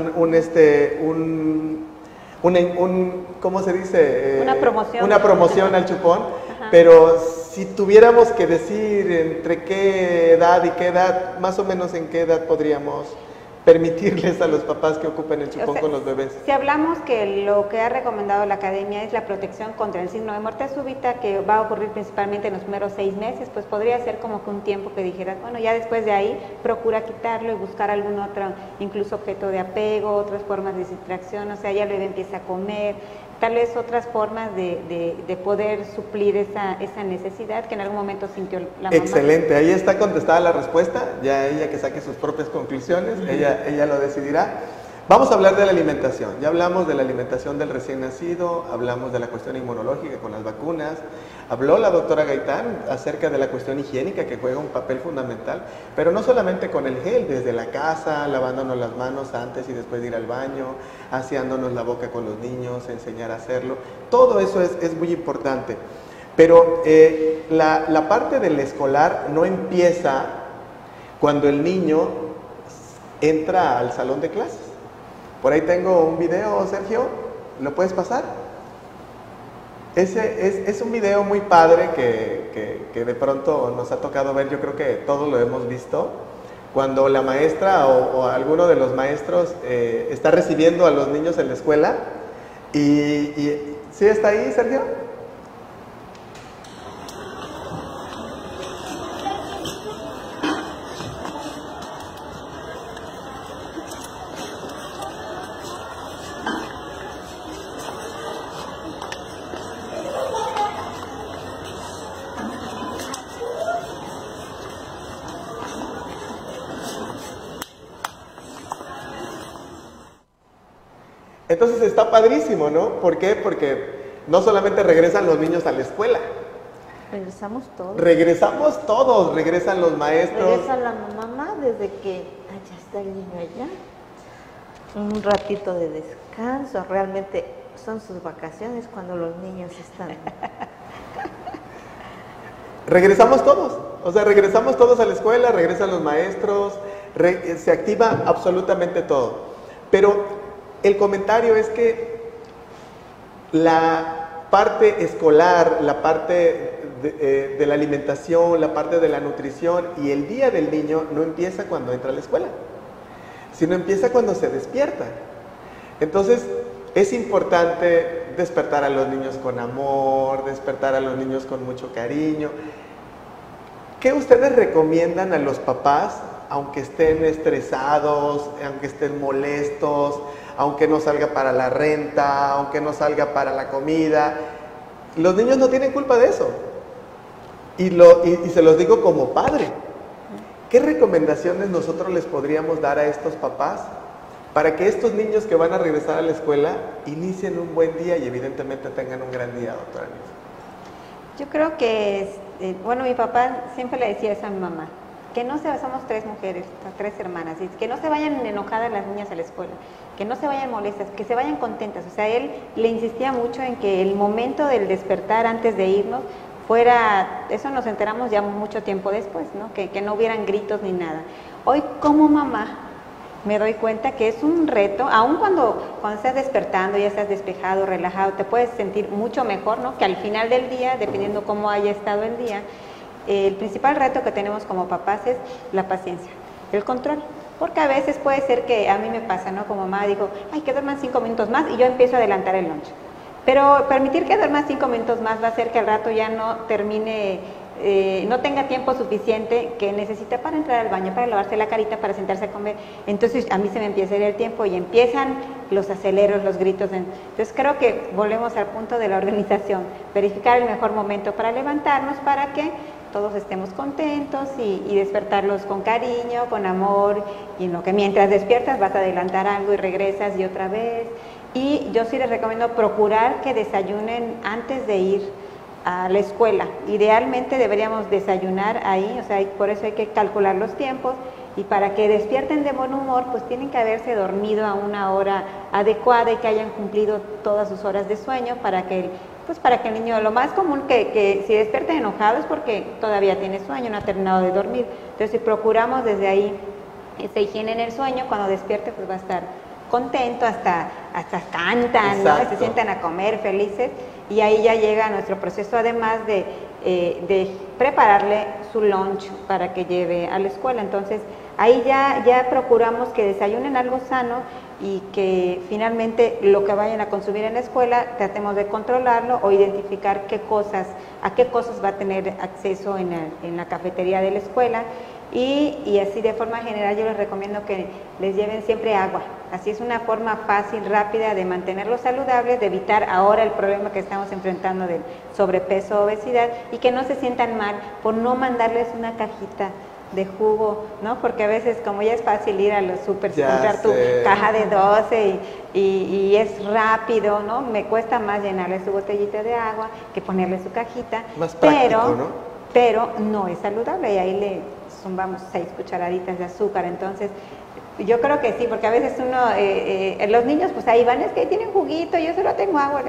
[SPEAKER 1] ¿cómo se dice?
[SPEAKER 3] Una promoción.
[SPEAKER 1] Una promoción al chupón, pero si tuviéramos que decir entre qué edad y qué edad, más o menos en qué edad podríamos permitirles a los papás que ocupen el chupón con los bebés.
[SPEAKER 3] Si hablamos que lo que ha recomendado la academia es la protección contra el síndrome de muerte súbita, que va a ocurrir principalmente en los primeros 6 meses, pues podría ser como que un tiempo que dijeras, bueno, ya después de ahí procura quitarlo y buscar algún otro, incluso objeto de apego, otras formas de distracción, o sea, ya el bebé empieza a comer, tal vez otras formas de poder suplir esa necesidad que en algún momento sintió la mamá.
[SPEAKER 1] Excelente, ahí está contestada la respuesta, ya ella que saque sus propias conclusiones, ella lo decidirá. Vamos a hablar de la alimentación. Ya hablamos de la alimentación del recién nacido, hablamos de la cuestión inmunológica con las vacunas, habló la doctora Gaitán acerca de la cuestión higiénica que juega un papel fundamental, pero no solamente con el gel, desde la casa, lavándonos las manos antes y después de ir al baño, aseándonos la boca con los niños, enseñar a hacerlo, todo eso es muy importante. Pero la parte del escolar no empieza cuando el niño entra al salón de clases. Por ahí tengo un video, Sergio, ¿lo puedes pasar? Es un video muy padre que de pronto nos ha tocado ver, yo creo que todos lo hemos visto, cuando la maestra o alguno de los maestros está recibiendo a los niños en la escuela. ¿Sí está ahí, Sergio? Entonces está padrísimo, ¿no? ¿Por qué? Porque no solamente regresan los niños a la escuela.
[SPEAKER 2] Regresamos todos.
[SPEAKER 1] Regresamos todos, regresan los maestros.
[SPEAKER 2] Regresa la mamá desde que ya está el niño allá. Un ratito de descanso, realmente son sus vacaciones cuando los niños están.
[SPEAKER 1] Regresamos todos, o sea, regresamos todos a la escuela, regresan los maestros, se activa absolutamente todo. Pero el comentario es que la parte escolar, la parte de la alimentación, la parte de la nutrición y el día del niño no empieza cuando entra a la escuela, sino empieza cuando se despierta. Entonces, es importante despertar a los niños con amor, despertar a los niños con mucho cariño. ¿Qué ustedes recomiendan a los papás, aunque estén estresados, aunque estén molestos, aunque no salga para la renta, aunque no salga para la comida? Los niños no tienen culpa de eso. Y se los digo como padre. ¿Qué recomendaciones nosotros les podríamos dar a estos papás para que estos niños que van a regresar a la escuela inicien un buen día y evidentemente tengan un gran día, doctora Nilsa?
[SPEAKER 3] Yo creo que, bueno, mi papá siempre le decía eso a mi mamá, que no somos 3 mujeres, 3 hermanas, y que no se vayan enojadas las niñas a la escuela, que no se vayan molestas, que se vayan contentas. O sea, él le insistía mucho en que el momento del despertar antes de irnos fuera, eso nos enteramos ya mucho tiempo después, ¿no? Que no hubieran gritos ni nada. Hoy como mamá me doy cuenta que es un reto, aun cuando estás despertando, ya estás despejado, relajado, te puedes sentir mucho mejor, ¿no? Que al final del día, dependiendo cómo haya estado el día, el principal reto que tenemos como papás es la paciencia, el control. Porque a veces puede ser que a mí me pasa, ¿no? Como mamá digo, ay, que duerman 5 minutos más y yo empiezo a adelantar el lunch. Pero permitir que duerman 5 minutos más va a hacer que al rato ya no termine, no tenga tiempo suficiente que necesita para entrar al baño, para lavarse la carita, para sentarse a comer. Entonces a mí se me empieza a ir el tiempo y empiezan los aceleros, los gritos. Entonces creo que volvemos al punto de la organización, verificar el mejor momento para levantarnos, para que todos estemos contentos y despertarlos con cariño, con amor, y en lo que mientras despiertas vas a adelantar algo y regresas y otra vez. Y yo sí les recomiendo procurar que desayunen antes de ir a la escuela. Idealmente deberíamos desayunar ahí, o sea, por eso hay que calcular los tiempos, y para que despierten de buen humor, pues tienen que haberse dormido a una hora adecuada y que hayan cumplido todas sus horas de sueño para que el niño, lo más común que si despierta enojado es porque todavía tiene sueño, no ha terminado de dormir. Entonces si procuramos desde ahí esa higiene en el sueño, cuando despierte pues va a estar contento, hasta cantan, ¿no? Se sientan a comer felices, y ahí ya llega nuestro proceso, además de prepararle su lunch para que lleve a la escuela. Entonces ahí ya procuramos que desayunen algo sano y que finalmente lo que vayan a consumir en la escuela tratemos de controlarlo o identificar a qué cosas va a tener acceso en la cafetería de la escuela. Y así de forma general yo les recomiendo que les lleven siempre agua. Así es una forma fácil, rápida de mantenerlos saludables, de evitar ahora el problema que estamos enfrentando del sobrepeso, obesidad, y que no se sientan mal por no mandarles una cajita de jugo, ¿no? Porque a veces, como ya es fácil ir a los súper y comprar tu caja de 12 y es rápido, ¿no? Me cuesta más llenarle su botellita de agua que ponerle su cajita.
[SPEAKER 1] Más práctico, ¿no?
[SPEAKER 3] Pero no es saludable, y ahí le zumbamos 6 cucharaditas de azúcar. Entonces yo creo que sí, porque a veces los niños pues ahí van, es que tienen juguito, yo solo tengo agua.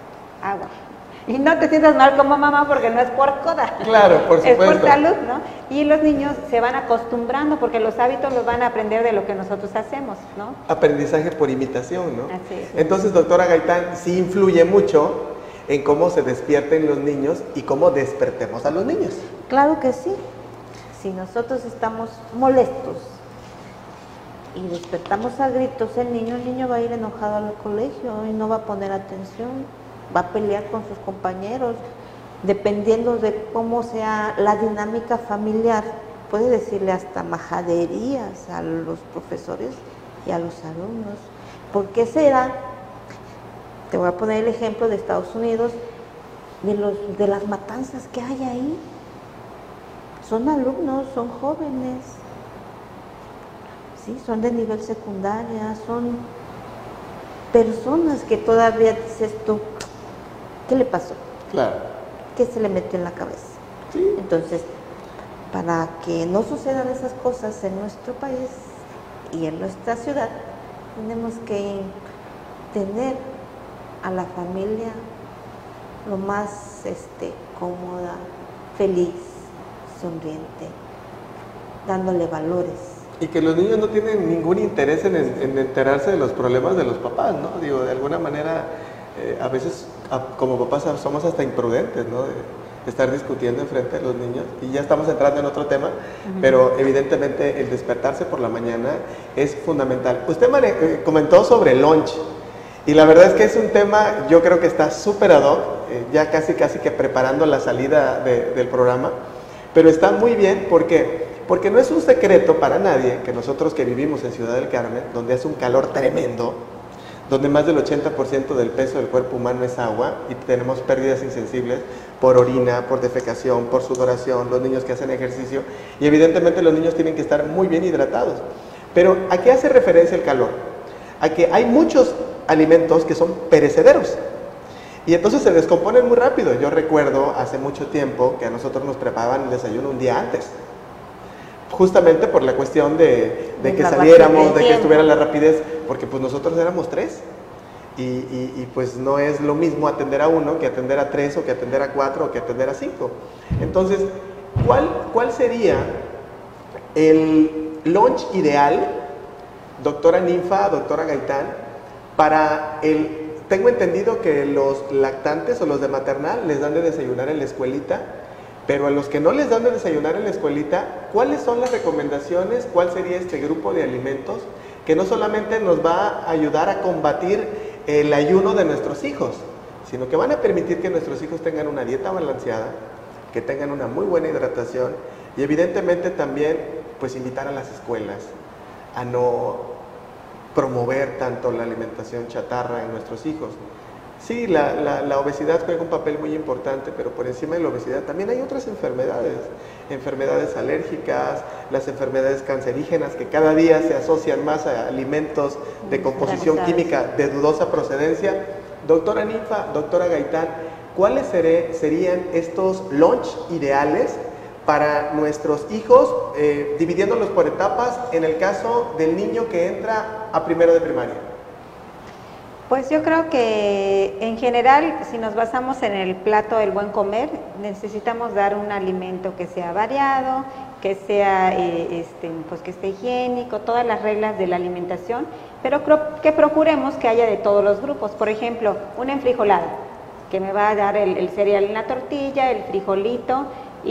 [SPEAKER 3] Y no te sientas mal como mamá, porque no es por coda.
[SPEAKER 1] Claro, por supuesto.
[SPEAKER 3] Es por salud, ¿no? Y los niños se van acostumbrando, porque los hábitos los van a aprender de lo que nosotros hacemos, ¿no?
[SPEAKER 1] Aprendizaje por imitación, ¿no?
[SPEAKER 3] Así es.
[SPEAKER 1] Entonces, doctora Gaitán, sí influye mucho en cómo se despierten los niños y cómo despertemos a los niños.
[SPEAKER 2] Claro que sí. Si nosotros estamos molestos y despertamos a gritos, el niño va a ir enojado al colegio y no va a poner atención, va a pelear con sus compañeros, dependiendo de cómo sea la dinámica familiar, puede decirle hasta majaderías a los profesores y a los alumnos. ¿Por qué será? Te voy a poner el ejemplo de Estados Unidos, de las matanzas que hay ahí. Son alumnos, son jóvenes, ¿sí? Son de nivel secundaria, son personas que todavía dices tú, ¿qué le pasó?
[SPEAKER 1] Claro.
[SPEAKER 2] ¿Qué se le metió en la cabeza?
[SPEAKER 1] Sí.
[SPEAKER 2] Entonces, para que no sucedan esas cosas en nuestro país y en nuestra ciudad, tenemos que tener a la familia lo más cómoda, feliz, sonriente, dándole valores.
[SPEAKER 1] Y que los niños no tienen ningún interés en enterarse de los problemas de los papás, ¿no? Digo, de alguna manera, a veces como papás somos hasta imprudentes, ¿no? De estar discutiendo enfrente de los niños, y ya estamos entrando en otro tema, pero evidentemente el despertarse por la mañana es fundamental. Usted comentó sobre el lunch. Y la verdad es que es un tema, yo creo que está súper ad hoc, ya casi que preparando la salida del programa, pero está muy bien porque no es un secreto para nadie que nosotros que vivimos en Ciudad del Carmen, donde hace un calor tremendo, donde más del 80% del peso del cuerpo humano es agua y tenemos pérdidas insensibles por orina, por defecación, por sudoración, los niños que hacen ejercicio, y evidentemente los niños tienen que estar muy bien hidratados. Pero ¿a qué hace referencia el calor? A que hay muchos alimentos que son perecederos y entonces se descomponen muy rápido. Yo recuerdo hace mucho tiempo que a nosotros nos preparaban el desayuno un día antes, justamente por la cuestión de que saliéramos, de que estuviera la rapidez, porque pues nosotros éramos 3 y pues no es lo mismo atender a 1 que atender a 3 o que atender a 4 o que atender a 5. Entonces, ¿cuál sería el lunch ideal, doctora Ninfa, doctora Gaitán, para tengo entendido que los lactantes o los de maternal les dan de desayunar en la escuelita, pero a los que no les dan de desayunar en la escuelita, ¿cuáles son las recomendaciones? ¿Cuál sería este grupo de alimentos que no solamente nos va a ayudar a combatir el ayuno de nuestros hijos, sino que van a permitir que nuestros hijos tengan una dieta balanceada, que tengan una muy buena hidratación y evidentemente también pues invitar a las escuelas a no promover tanto la alimentación chatarra en nuestros hijos? Sí, la obesidad juega un papel muy importante, pero por encima de la obesidad también hay otras enfermedades alérgicas, las enfermedades cancerígenas que cada día se asocian más a alimentos de composición química de dudosa procedencia. Doctora Ninfa, doctora Gaitán, ¿cuáles serían estos lunch ideales para nuestros hijos, dividiéndolos por etapas en el caso del niño que entra a primero de primaria?
[SPEAKER 3] Pues yo creo que en general, si nos basamos en el plato del buen comer, necesitamos dar un alimento que sea variado, que sea, pues que esté higiénico, todas las reglas de la alimentación, pero que procuremos que haya de todos los grupos. Por ejemplo, una enfrijolada, que me va a dar el cereal en la tortilla, el frijolito,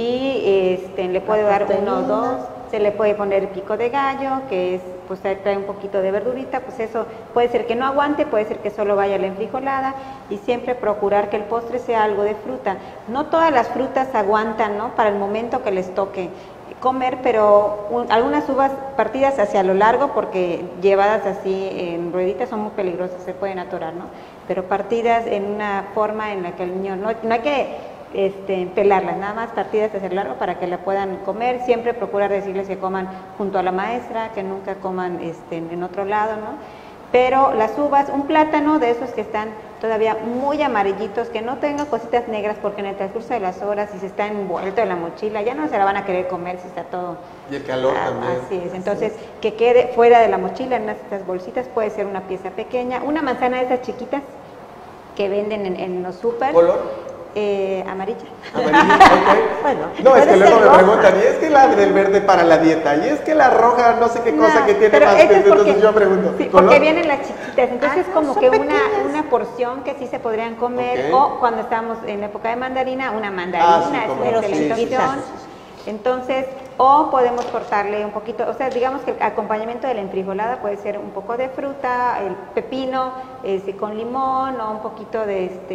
[SPEAKER 3] y le puedo dar 1 o 2, se le puede poner pico de gallo, que es, pues trae un poquito de verdurita, pues eso puede ser que no aguante, puede ser que solo vaya la enfrijolada, y siempre procurar que el postre sea algo de fruta. No todas las frutas aguantan, ¿no?, para el momento que les toque comer, pero algunas uvas partidas hacia lo largo, porque llevadas así en rueditas son muy peligrosas, se pueden atorar, ¿no? Pero partidas en una forma en la que el niño no hay que pelarlas, nada más partidas hacia el largo para que la puedan comer. Siempre procurar decirles que coman junto a la maestra, que nunca coman en otro lado, ¿no? Pero las uvas, un plátano de esos que están todavía muy amarillitos, que no tengan cositas negras, porque en el transcurso de las horas, si se está envuelto en la mochila, ya no se la van a querer comer si está todo.
[SPEAKER 1] Y el calor también.
[SPEAKER 3] Así es, entonces que quede fuera de la mochila, en estas bolsitas, puede ser una pieza pequeña, una manzana de esas chiquitas que venden en los súper.
[SPEAKER 1] ¿Color?
[SPEAKER 3] Amarilla.
[SPEAKER 1] Amarilla, ok.
[SPEAKER 2] Bueno,
[SPEAKER 1] no, es que luego me
[SPEAKER 2] roja.
[SPEAKER 1] preguntan, y es que la del verde para la dieta, y es que la roja no sé qué cosa que tiene
[SPEAKER 3] pero
[SPEAKER 1] más,
[SPEAKER 3] eso es porque,
[SPEAKER 1] entonces yo pregunto.
[SPEAKER 3] sí,
[SPEAKER 1] ¿color?
[SPEAKER 3] porque vienen las chiquitas, entonces como
[SPEAKER 2] son
[SPEAKER 3] que
[SPEAKER 2] pequeñas.
[SPEAKER 3] una porción que sí se podrían comer,
[SPEAKER 1] Ok.
[SPEAKER 3] o cuando estábamos en la época de mandarina, una mandarina,
[SPEAKER 1] sí,
[SPEAKER 3] es
[SPEAKER 1] cómo
[SPEAKER 3] una
[SPEAKER 1] no,
[SPEAKER 3] excelente
[SPEAKER 1] sí,
[SPEAKER 3] opción. Entonces, o podemos cortarle un poquito, o sea, digamos que el acompañamiento de la enfrijolada puede ser un poco de fruta, el pepino con limón, o un poquito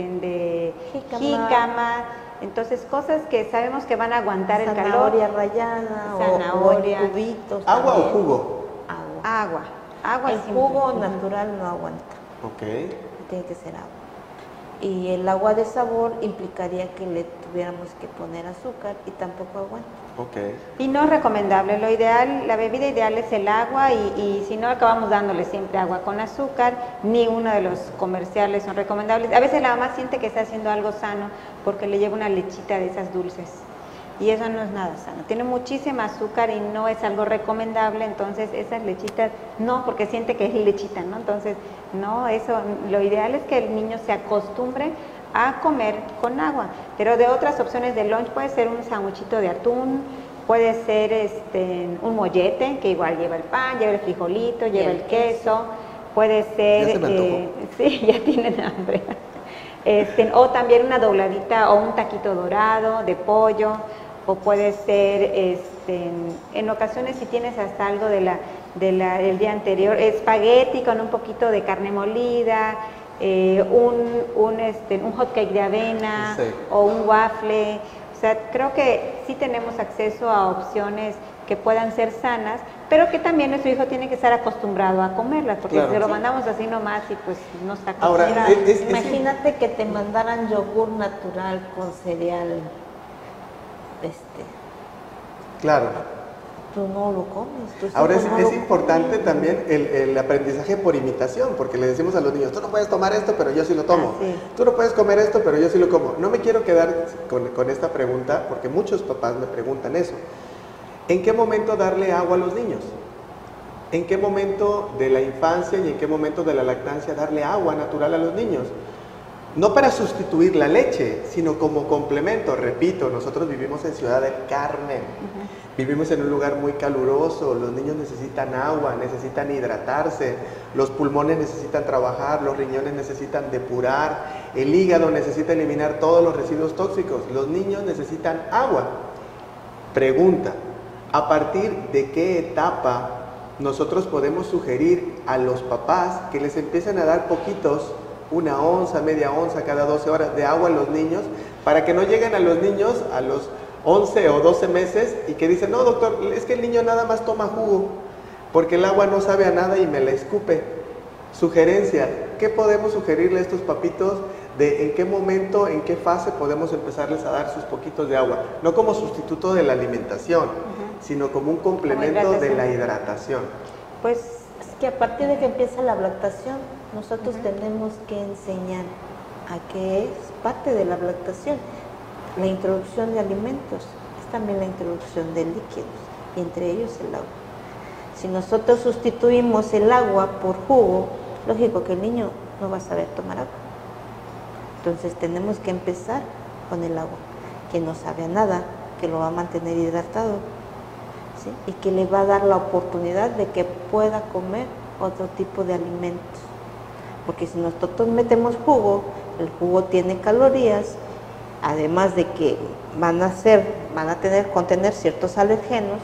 [SPEAKER 3] de jícama. Entonces, cosas que sabemos que van a aguantar el calor.
[SPEAKER 2] Zanahoria rallada
[SPEAKER 3] Zanahoria.
[SPEAKER 2] o en cubitos.
[SPEAKER 1] ¿Agua
[SPEAKER 2] también.
[SPEAKER 1] o jugo?
[SPEAKER 2] Agua.
[SPEAKER 3] Agua
[SPEAKER 2] El
[SPEAKER 3] simple.
[SPEAKER 2] jugo natural no aguanta,
[SPEAKER 1] Ok.
[SPEAKER 2] tiene que ser agua. Y el agua de sabor implicaría que le tuviéramos que poner azúcar y tampoco aguanta.
[SPEAKER 1] Ok.
[SPEAKER 3] Y no es recomendable, lo ideal, la bebida ideal es el agua, y si no acabamos dándole siempre agua con azúcar, ni uno de los comerciales son recomendables. A veces la mamá siente que está haciendo algo sano porque le lleva una lechita de esas dulces, y eso no es nada sano, tiene muchísima azúcar y no es algo recomendable. Entonces esas lechitas no, porque siente que es lechita, ¿no? Entonces no, eso, lo ideal es que el niño se acostumbre a comer con agua. Pero de otras opciones de lunch puede ser un sanguchito de atún, puede ser un mollete, que igual lleva el pan, lleva el frijolito, lleva el queso, puede ser,
[SPEAKER 1] Ya se me antojó.
[SPEAKER 3] sí, ya tienen hambre, o también una dobladita o un taquito dorado de pollo, o puede ser, en ocasiones si tienes hasta algo del día anterior, espagueti con un poquito de carne molida, un hot cake de avena,
[SPEAKER 1] Sí.
[SPEAKER 3] o un waffle. O sea, creo que sí tenemos acceso a opciones que puedan ser sanas, pero que también nuestro hijo tiene que estar acostumbrado a comerlas, porque
[SPEAKER 1] Claro,
[SPEAKER 3] si se lo
[SPEAKER 1] sí.
[SPEAKER 3] mandamos así nomás y pues no está
[SPEAKER 1] Ahora,
[SPEAKER 3] acostumbrado.
[SPEAKER 2] Imagínate que te mandaran yogur natural con cereal,
[SPEAKER 1] Claro.
[SPEAKER 2] tú no lo comes. tus
[SPEAKER 1] Ahora
[SPEAKER 2] hijos no
[SPEAKER 1] es
[SPEAKER 2] lo
[SPEAKER 1] importante
[SPEAKER 2] comen.
[SPEAKER 1] también el aprendizaje por imitación, porque le decimos a los niños, tú no puedes tomar esto, pero yo sí lo tomo.
[SPEAKER 2] Ah, sí.
[SPEAKER 1] Tú no puedes comer esto, pero yo sí lo como. No me quiero quedar con esta pregunta, porque muchos papás me preguntan eso. ¿En qué momento darle agua a los niños? ¿En qué momento de la infancia y en qué momento de la lactancia darle agua natural a los niños? No para sustituir la leche, sino como complemento. Repito, nosotros vivimos en Ciudad del Carmen, vivimos en un lugar muy caluroso, los niños necesitan agua, necesitan hidratarse, los pulmones necesitan trabajar, los riñones necesitan depurar, el hígado necesita eliminar todos los residuos tóxicos, los niños necesitan agua. Pregunta, ¿a partir de qué etapa nosotros podemos sugerir a los papás que les empiecen a dar poquitos, 1 onza, media onza cada 12 horas de agua a los niños, para que no lleguen a los niños a los 11 o 12 meses y que dicen, no doctor, es que el niño nada más toma jugo, porque el agua no sabe a nada y me la escupe? Sugerencia, ¿qué podemos sugerirle a estos papitos de en qué momento, en qué fase podemos empezarles a dar sus poquitos de agua? No como sustituto de la alimentación, sino como un complemento de la hidratación.
[SPEAKER 3] Pues
[SPEAKER 2] Es que a partir de que empieza la lactación, nosotros tenemos que enseñar a que es parte de la lactación. La introducción de alimentos es también la introducción de líquidos, y entre ellos el agua. Si nosotros sustituimos el agua por jugo, lógico que el niño no va a saber tomar agua. Entonces tenemos que empezar con el agua, que no sabe a nada, que lo va a mantener hidratado, ¿sí? Y que le va a dar la oportunidad de que pueda comer otro tipo de alimentos. Porque si nosotros metemos jugo, el jugo tiene calorías, además de que van a contener ciertos alergenos,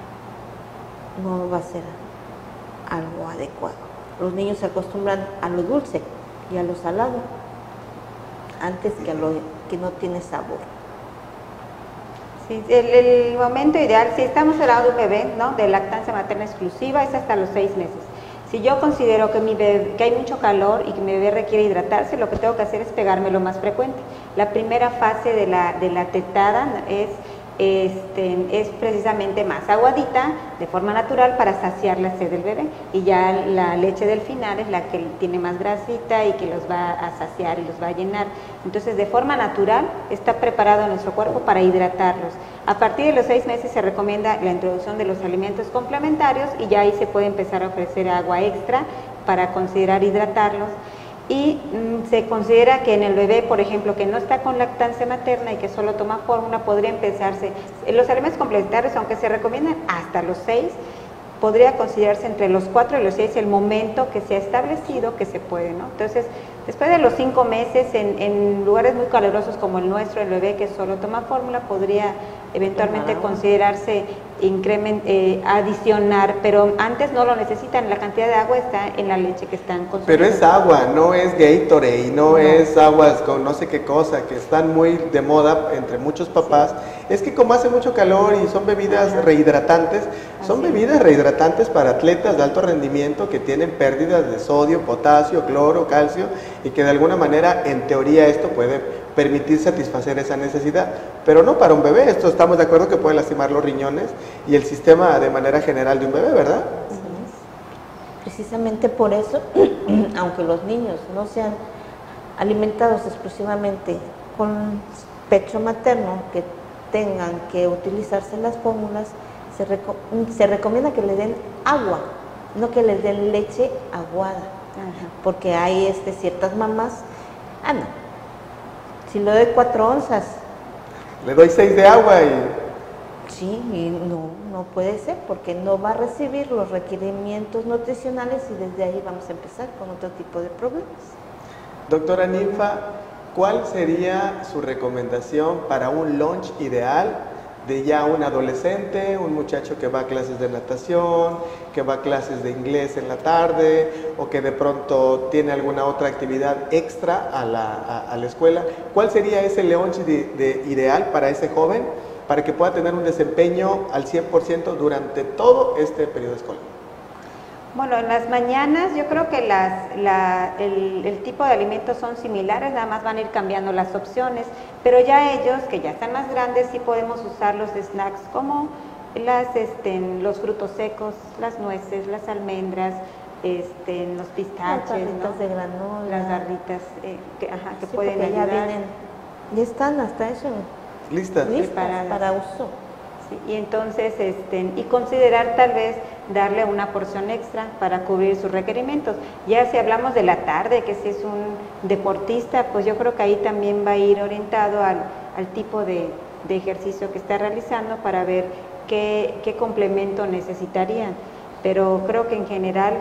[SPEAKER 2] no va a ser algo adecuado. Los niños se acostumbran a lo dulce y a lo salado antes que a lo que no tiene sabor.
[SPEAKER 3] sí, el momento ideal, si estamos hablando de un bebé, ¿no?, de lactancia materna exclusiva, es hasta los 6 meses. Si yo considero que hay mucho calor y que mi bebé requiere hidratarse, lo que tengo que hacer es pegármelo más frecuente. La primera fase de la tetada es precisamente más aguadita, de forma natural, para saciar la sed del bebé. Y ya la leche del final es la que tiene más grasita y que los va a saciar y los va a llenar. Entonces, de forma natural, está preparado nuestro cuerpo para hidratarlos. A partir de los 6 meses se recomienda la introducción de los alimentos complementarios y ya ahí se puede empezar a ofrecer agua extra para considerar hidratarlos. Y se considera que en el bebé, por ejemplo, que no está con lactancia materna y que solo toma fórmula, podría empezarse. Los alimentos complementarios, aunque se recomiendan hasta los 6, podría considerarse entre los 4 y los 6 el momento que se ha establecido que se puede, ¿no? Entonces, después de los 5 meses, en lugares muy calurosos como el nuestro, el bebé que solo toma fórmula, podría eventualmente considerarse adicionar, pero antes no lo necesitan, la cantidad de agua está en la leche que están consumiendo.
[SPEAKER 1] Pero es agua, no es Gatorade, no es aguas con no sé qué cosa, que están muy de moda entre muchos papás. Sí. Es que como hace mucho calor y son bebidas rehidratantes, son bebidas rehidratantes para atletas de alto rendimiento que tienen pérdidas de sodio, potasio, cloro, calcio, y que de alguna manera, en teoría, esto puede permitir satisfacer esa necesidad, pero no para un bebé. Esto estamos de acuerdo que puede lastimar los riñones y el sistema de manera general de un bebé, ¿verdad?
[SPEAKER 2] Precisamente por eso, aunque los niños no sean alimentados exclusivamente con pecho materno, que tengan que utilizarse las fórmulas, se recomienda que le den agua, no que les den leche aguada. Porque hay ciertas mamás, no, si le doy 4 onzas,
[SPEAKER 1] le doy 6 de agua y...
[SPEAKER 2] Sí, y no puede ser, porque no va a recibir los requerimientos nutricionales y desde ahí vamos a empezar con otro tipo de problemas.
[SPEAKER 1] Doctora Ninfa, ¿cuál sería su recomendación para un lunch ideal de ya un adolescente, un muchacho que va a clases de natación, que va a clases de inglés en la tarde o que de pronto tiene alguna otra actividad extra a la escuela. ¿Cuál sería ese Leonchi ideal para ese joven para que pueda tener un desempeño al 100% durante todo este periodo escolar?
[SPEAKER 3] Bueno, en las mañanas yo creo que el tipo de alimentos son similares, nada más van a ir cambiando las opciones, pero ya ellos, que ya están más grandes, sí podemos usar los snacks como los frutos secos, las nueces, las almendras, los pistaches,
[SPEAKER 2] las barritas, ¿no?, de granola,
[SPEAKER 3] las barritas que
[SPEAKER 2] sí,
[SPEAKER 3] pueden
[SPEAKER 2] ayudar. Ya están hasta eso
[SPEAKER 1] listas
[SPEAKER 2] para uso.
[SPEAKER 3] Sí, y entonces, y considerar tal vez darle una porción extra para cubrir sus requerimientos. Ya si hablamos de la tarde, que si es un deportista, pues yo creo que ahí también va a ir orientado al tipo de ejercicio que está realizando para ver qué complemento necesitarían. Pero creo que en general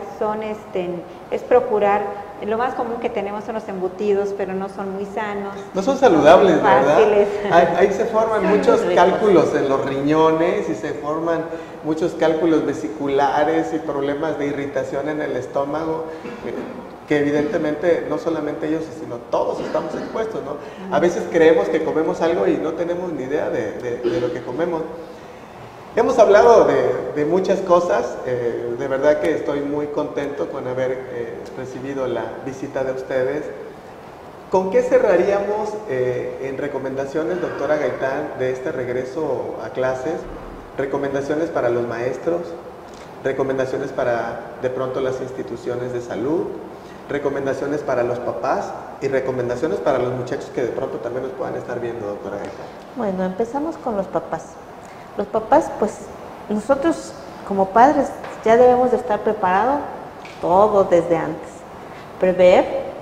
[SPEAKER 3] es procurar, lo más común que tenemos son los embutidos, pero no son muy sanos.
[SPEAKER 1] No son saludables, ¿verdad?
[SPEAKER 3] Fáciles.
[SPEAKER 1] Ahí se forman muchos cálculos en los riñones y se forman muchos cálculos vesiculares y problemas de irritación en el estómago, que evidentemente no solamente ellos, sino todos estamos expuestos, ¿no? A veces creemos que comemos algo y no tenemos ni idea de lo que comemos. Hemos hablado de muchas cosas, de verdad que estoy muy contento con haber recibido la visita de ustedes. ¿Con qué cerraríamos en recomendaciones, doctora Gaitán, de este regreso a clases? Recomendaciones para los maestros, recomendaciones para de pronto las instituciones de salud, recomendaciones para los papás y recomendaciones para los muchachos que de pronto también nos puedan estar viendo, doctora Gaitán.
[SPEAKER 2] Bueno, empezamos con los papás. Los papás, pues nosotros como padres ya debemos de estar preparados todo desde antes. Prever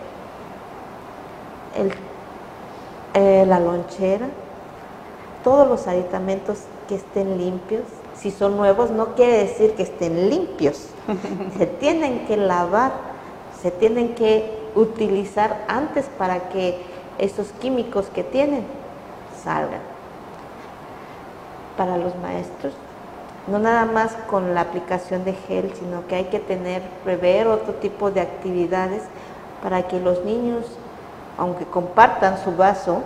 [SPEAKER 2] la lonchera, todos los aditamentos que estén limpios. Si son nuevos no quiere decir que estén limpios. Se tienen que lavar, se tienen que utilizar antes para que esos químicos que tienen salgan. Para los maestros, no nada más con la aplicación de gel, sino que hay que prever otro tipo de actividades para que los niños, aunque compartan su vaso,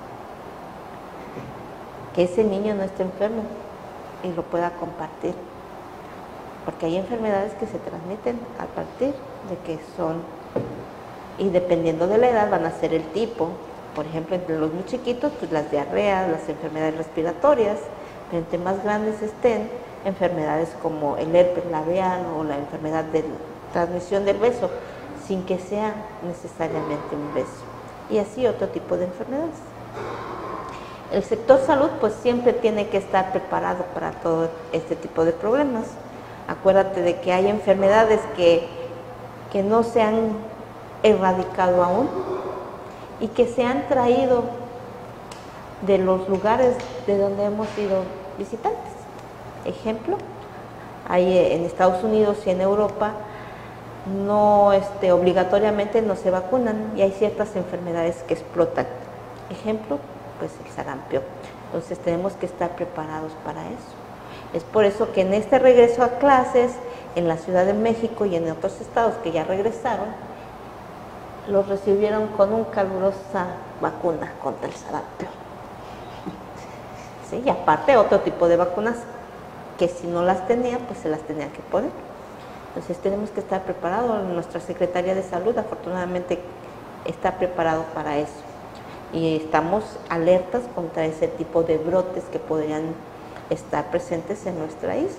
[SPEAKER 2] que ese niño no esté enfermo y lo pueda compartir. Porque hay enfermedades que se transmiten a partir de que son, y dependiendo de la edad van a ser el tipo. Por ejemplo, entre los muy chiquitos, pues las diarreas, las enfermedades respiratorias. Entre más grandes estén, enfermedades como el herpes labial o la enfermedad de transmisión del beso, sin que sea necesariamente un beso. Y así otro tipo de enfermedades. El sector salud pues siempre tiene que estar preparado para todo este tipo de problemas. Acuérdate de que hay enfermedades que no se han erradicado aún y que se han traído de los lugares de donde hemos sido visitantes. Ejemplo, hay en Estados Unidos y en Europa no obligatoriamente no se vacunan y hay ciertas enfermedades que explotan. Ejemplo, pues el sarampión. Entonces tenemos que estar preparados para eso. Es por eso que en este regreso a clases en la Ciudad de México y en otros estados que ya regresaron, los recibieron con una calurosa vacuna contra el sarampión. Sí, y aparte otro tipo de vacunas que si no las tenían, pues se las tenían que poner. Entonces tenemos que estar preparados. Nuestra Secretaría de Salud afortunadamente está preparado para eso. Y estamos alertas contra ese tipo de brotes que podrían estar presentes en nuestra isla.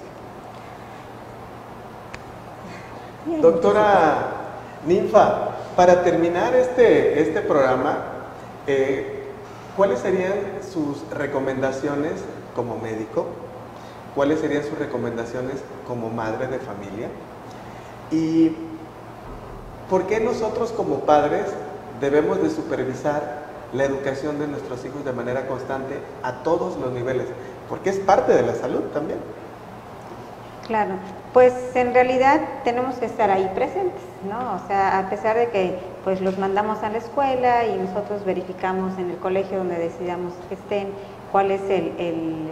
[SPEAKER 1] Doctora Ninfa, para terminar este programa, ¿cuáles serían sus recomendaciones como médico? ¿Cuáles serían sus recomendaciones como madre de familia? ¿Y por qué nosotros como padres debemos de supervisar la educación de nuestros hijos de manera constante a todos los niveles? Porque es parte de la salud también.
[SPEAKER 3] Claro, pues en realidad tenemos que estar ahí presentes, ¿no? O sea, a pesar de que pues los mandamos a la escuela y nosotros verificamos en el colegio donde decidamos que estén cuál es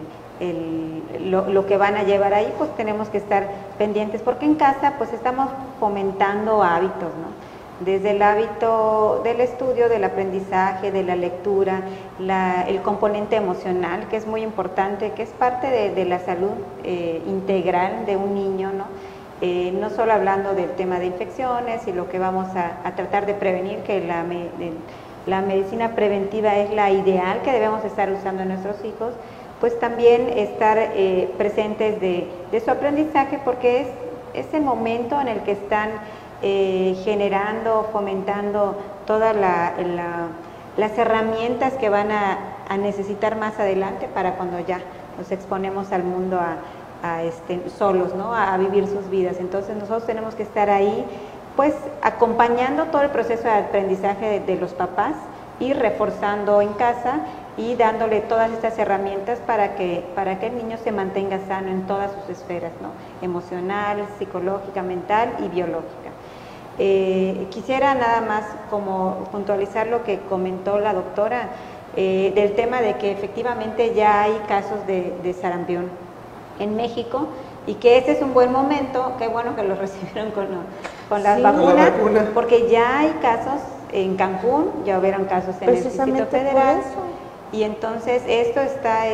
[SPEAKER 3] lo que van a llevar ahí, pues tenemos que estar pendientes, porque en casa pues estamos fomentando hábitos, ¿no? Desde el hábito del estudio, del aprendizaje, de la lectura, el componente emocional, que es muy importante, que es parte de la salud integral de un niño, ¿no? No solo hablando del tema de infecciones y lo que vamos a tratar de prevenir, que la medicina preventiva es la ideal que debemos estar usando en nuestros hijos, pues también estar presentes de su aprendizaje, porque es el momento en el que están generando, fomentando todas las herramientas que van a necesitar más adelante para cuando ya nos exponemos al mundo solos, ¿no? A vivir sus vidas. Entonces nosotros tenemos que estar ahí, pues acompañando todo el proceso de aprendizaje de los papás y reforzando en casa y dándole todas estas herramientas para que el niño se mantenga sano en todas sus esferas, ¿no? Emocional, psicológica, mental y biológica. Quisiera nada más como puntualizar lo que comentó la doctora del tema de que efectivamente ya hay casos de sarampión en México y que este es un buen momento, qué bueno que los recibieron con las vacunas, porque ya hay casos en Cancún, ya hubieron casos en el Distrito Federal. Y entonces esto está,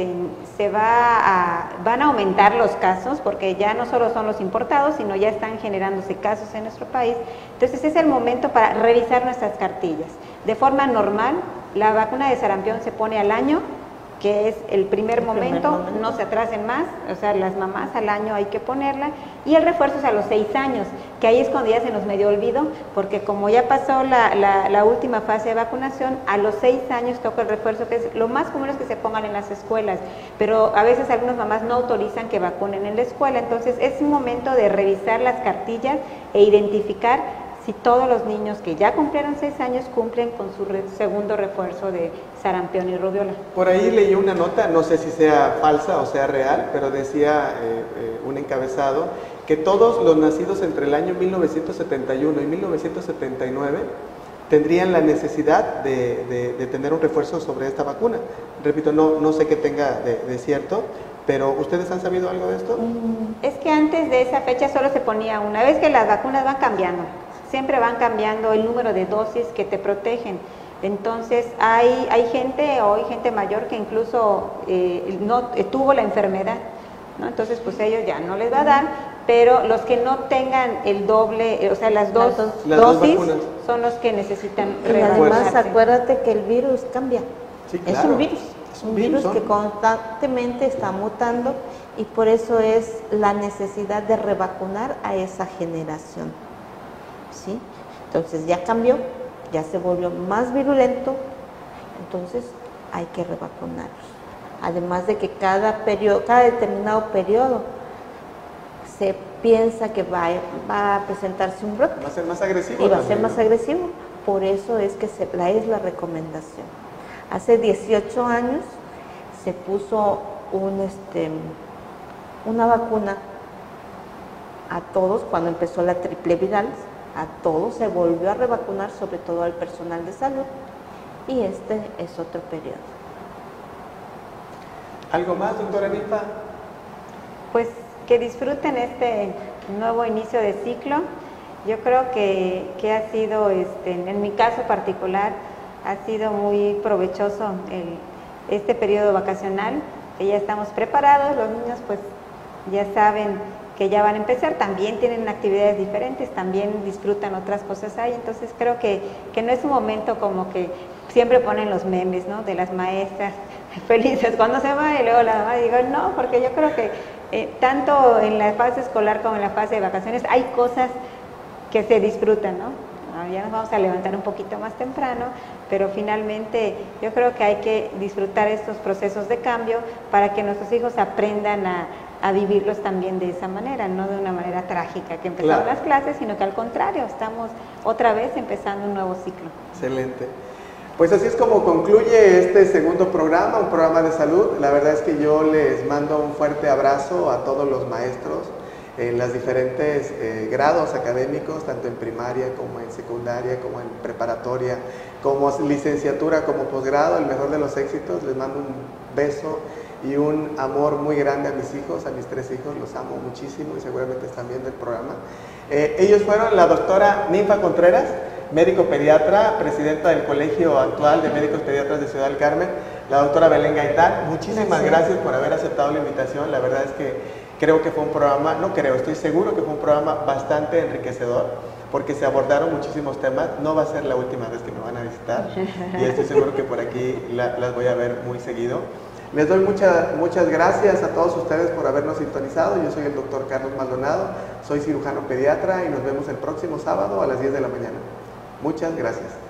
[SPEAKER 3] van a aumentar los casos, porque ya no solo son los importados, sino ya están generándose casos en nuestro país. Entonces es el momento para revisar nuestras cartillas. De forma normal, la vacuna de sarampión se pone al año, que es el primer momento, no se atrasen más, o sea, las mamás al año hay que ponerla, y el refuerzo es a los 6 años, que ahí es cuando ya se nos medio olvidó, porque como ya pasó la última fase de vacunación, a los 6 años toca el refuerzo, que es lo más común es que se pongan en las escuelas, pero a veces algunas mamás no autorizan que vacunen en la escuela, entonces es un momento de revisar las cartillas e identificar si todos los niños que ya cumplieron 6 años cumplen con su segundo refuerzo de sarampión y rubiola.
[SPEAKER 1] Por ahí leí una nota, no sé si sea falsa o sea real, pero decía un encabezado que todos los nacidos entre el año 1971 y 1979 tendrían la necesidad de tener un refuerzo sobre esta vacuna. Repito, no sé qué tenga de cierto, pero ¿ustedes han sabido algo de esto?
[SPEAKER 3] Es que antes de esa fecha solo se ponía una vez que las vacunas van cambiando. Siempre van cambiando el número de dosis que te protegen. Entonces hay gente mayor que incluso no tuvo la enfermedad, ¿no? Entonces pues ellos ya no les va a dar, pero los que no tengan el doble, o sea las dos dosis son los que necesitan
[SPEAKER 2] revacunarse. Además acuérdate que el virus cambia.
[SPEAKER 1] Sí, claro.
[SPEAKER 2] Es un virus que constantemente está mutando y por eso es la necesidad de revacunar a esa generación. ¿Sí? Entonces ya cambió, ya se volvió más virulento, entonces hay que revacunarlos. Además de que cada determinado periodo se piensa que va a presentarse un brote.
[SPEAKER 1] Va a ser más agresivo.
[SPEAKER 2] Y va a ser más agresivo, por eso es que es la recomendación. Hace 18 años se puso una vacuna a todos cuando empezó la triple viral. A todos se volvió a revacunar, sobre todo al personal de salud, y este es otro periodo.
[SPEAKER 1] ¿Algo más, doctora Ninfa?
[SPEAKER 3] Pues que disfruten este nuevo inicio de ciclo. Yo creo que ha sido, en mi caso particular, ha sido muy provechoso este periodo vacacional, que ya estamos preparados, los niños pues ya saben que ya van a empezar, también tienen actividades diferentes, también disfrutan otras cosas ahí, entonces creo que no es un momento como que siempre ponen los memes, ¿no? De las maestras felices cuando se va y luego la mamá, digo, no, porque yo creo que tanto en la fase escolar como en la fase de vacaciones hay cosas que se disfrutan, ¿no? Ya nos vamos a levantar un poquito más temprano, pero finalmente yo creo que hay que disfrutar estos procesos de cambio para que nuestros hijos aprendan a vivirlos también de esa manera, no de una manera trágica que empezaron las clases, sino que al contrario, estamos otra vez empezando un nuevo ciclo.
[SPEAKER 1] Excelente. Pues así es como concluye este segundo programa, un programa de salud. La verdad es que yo les mando un fuerte abrazo a todos los maestros en los diferentes grados académicos, tanto en primaria como en secundaria, como en preparatoria, como licenciatura, como posgrado. El mejor de los éxitos, les mando un beso y un amor muy grande a mis hijos, a mis 3 hijos, los amo muchísimo y seguramente están viendo el programa. Ellos fueron la doctora Ninfa Contreras, médico pediatra, presidenta del Colegio actual de Médicos Pediatras de Ciudad del Carmen, la doctora Belén Gaitán. Muchísimas gracias por haber aceptado la invitación. La verdad es que creo que fue un programa, estoy seguro que fue un programa bastante enriquecedor, porque se abordaron muchísimos temas. No va a ser la última vez que me van a visitar y estoy seguro que por aquí las voy a ver muy seguido. Les doy muchas gracias a todos ustedes por habernos sintonizado. Yo soy el doctor Carlos Maldonado, soy cirujano pediatra y nos vemos el próximo sábado a las 10 de la mañana. Muchas gracias.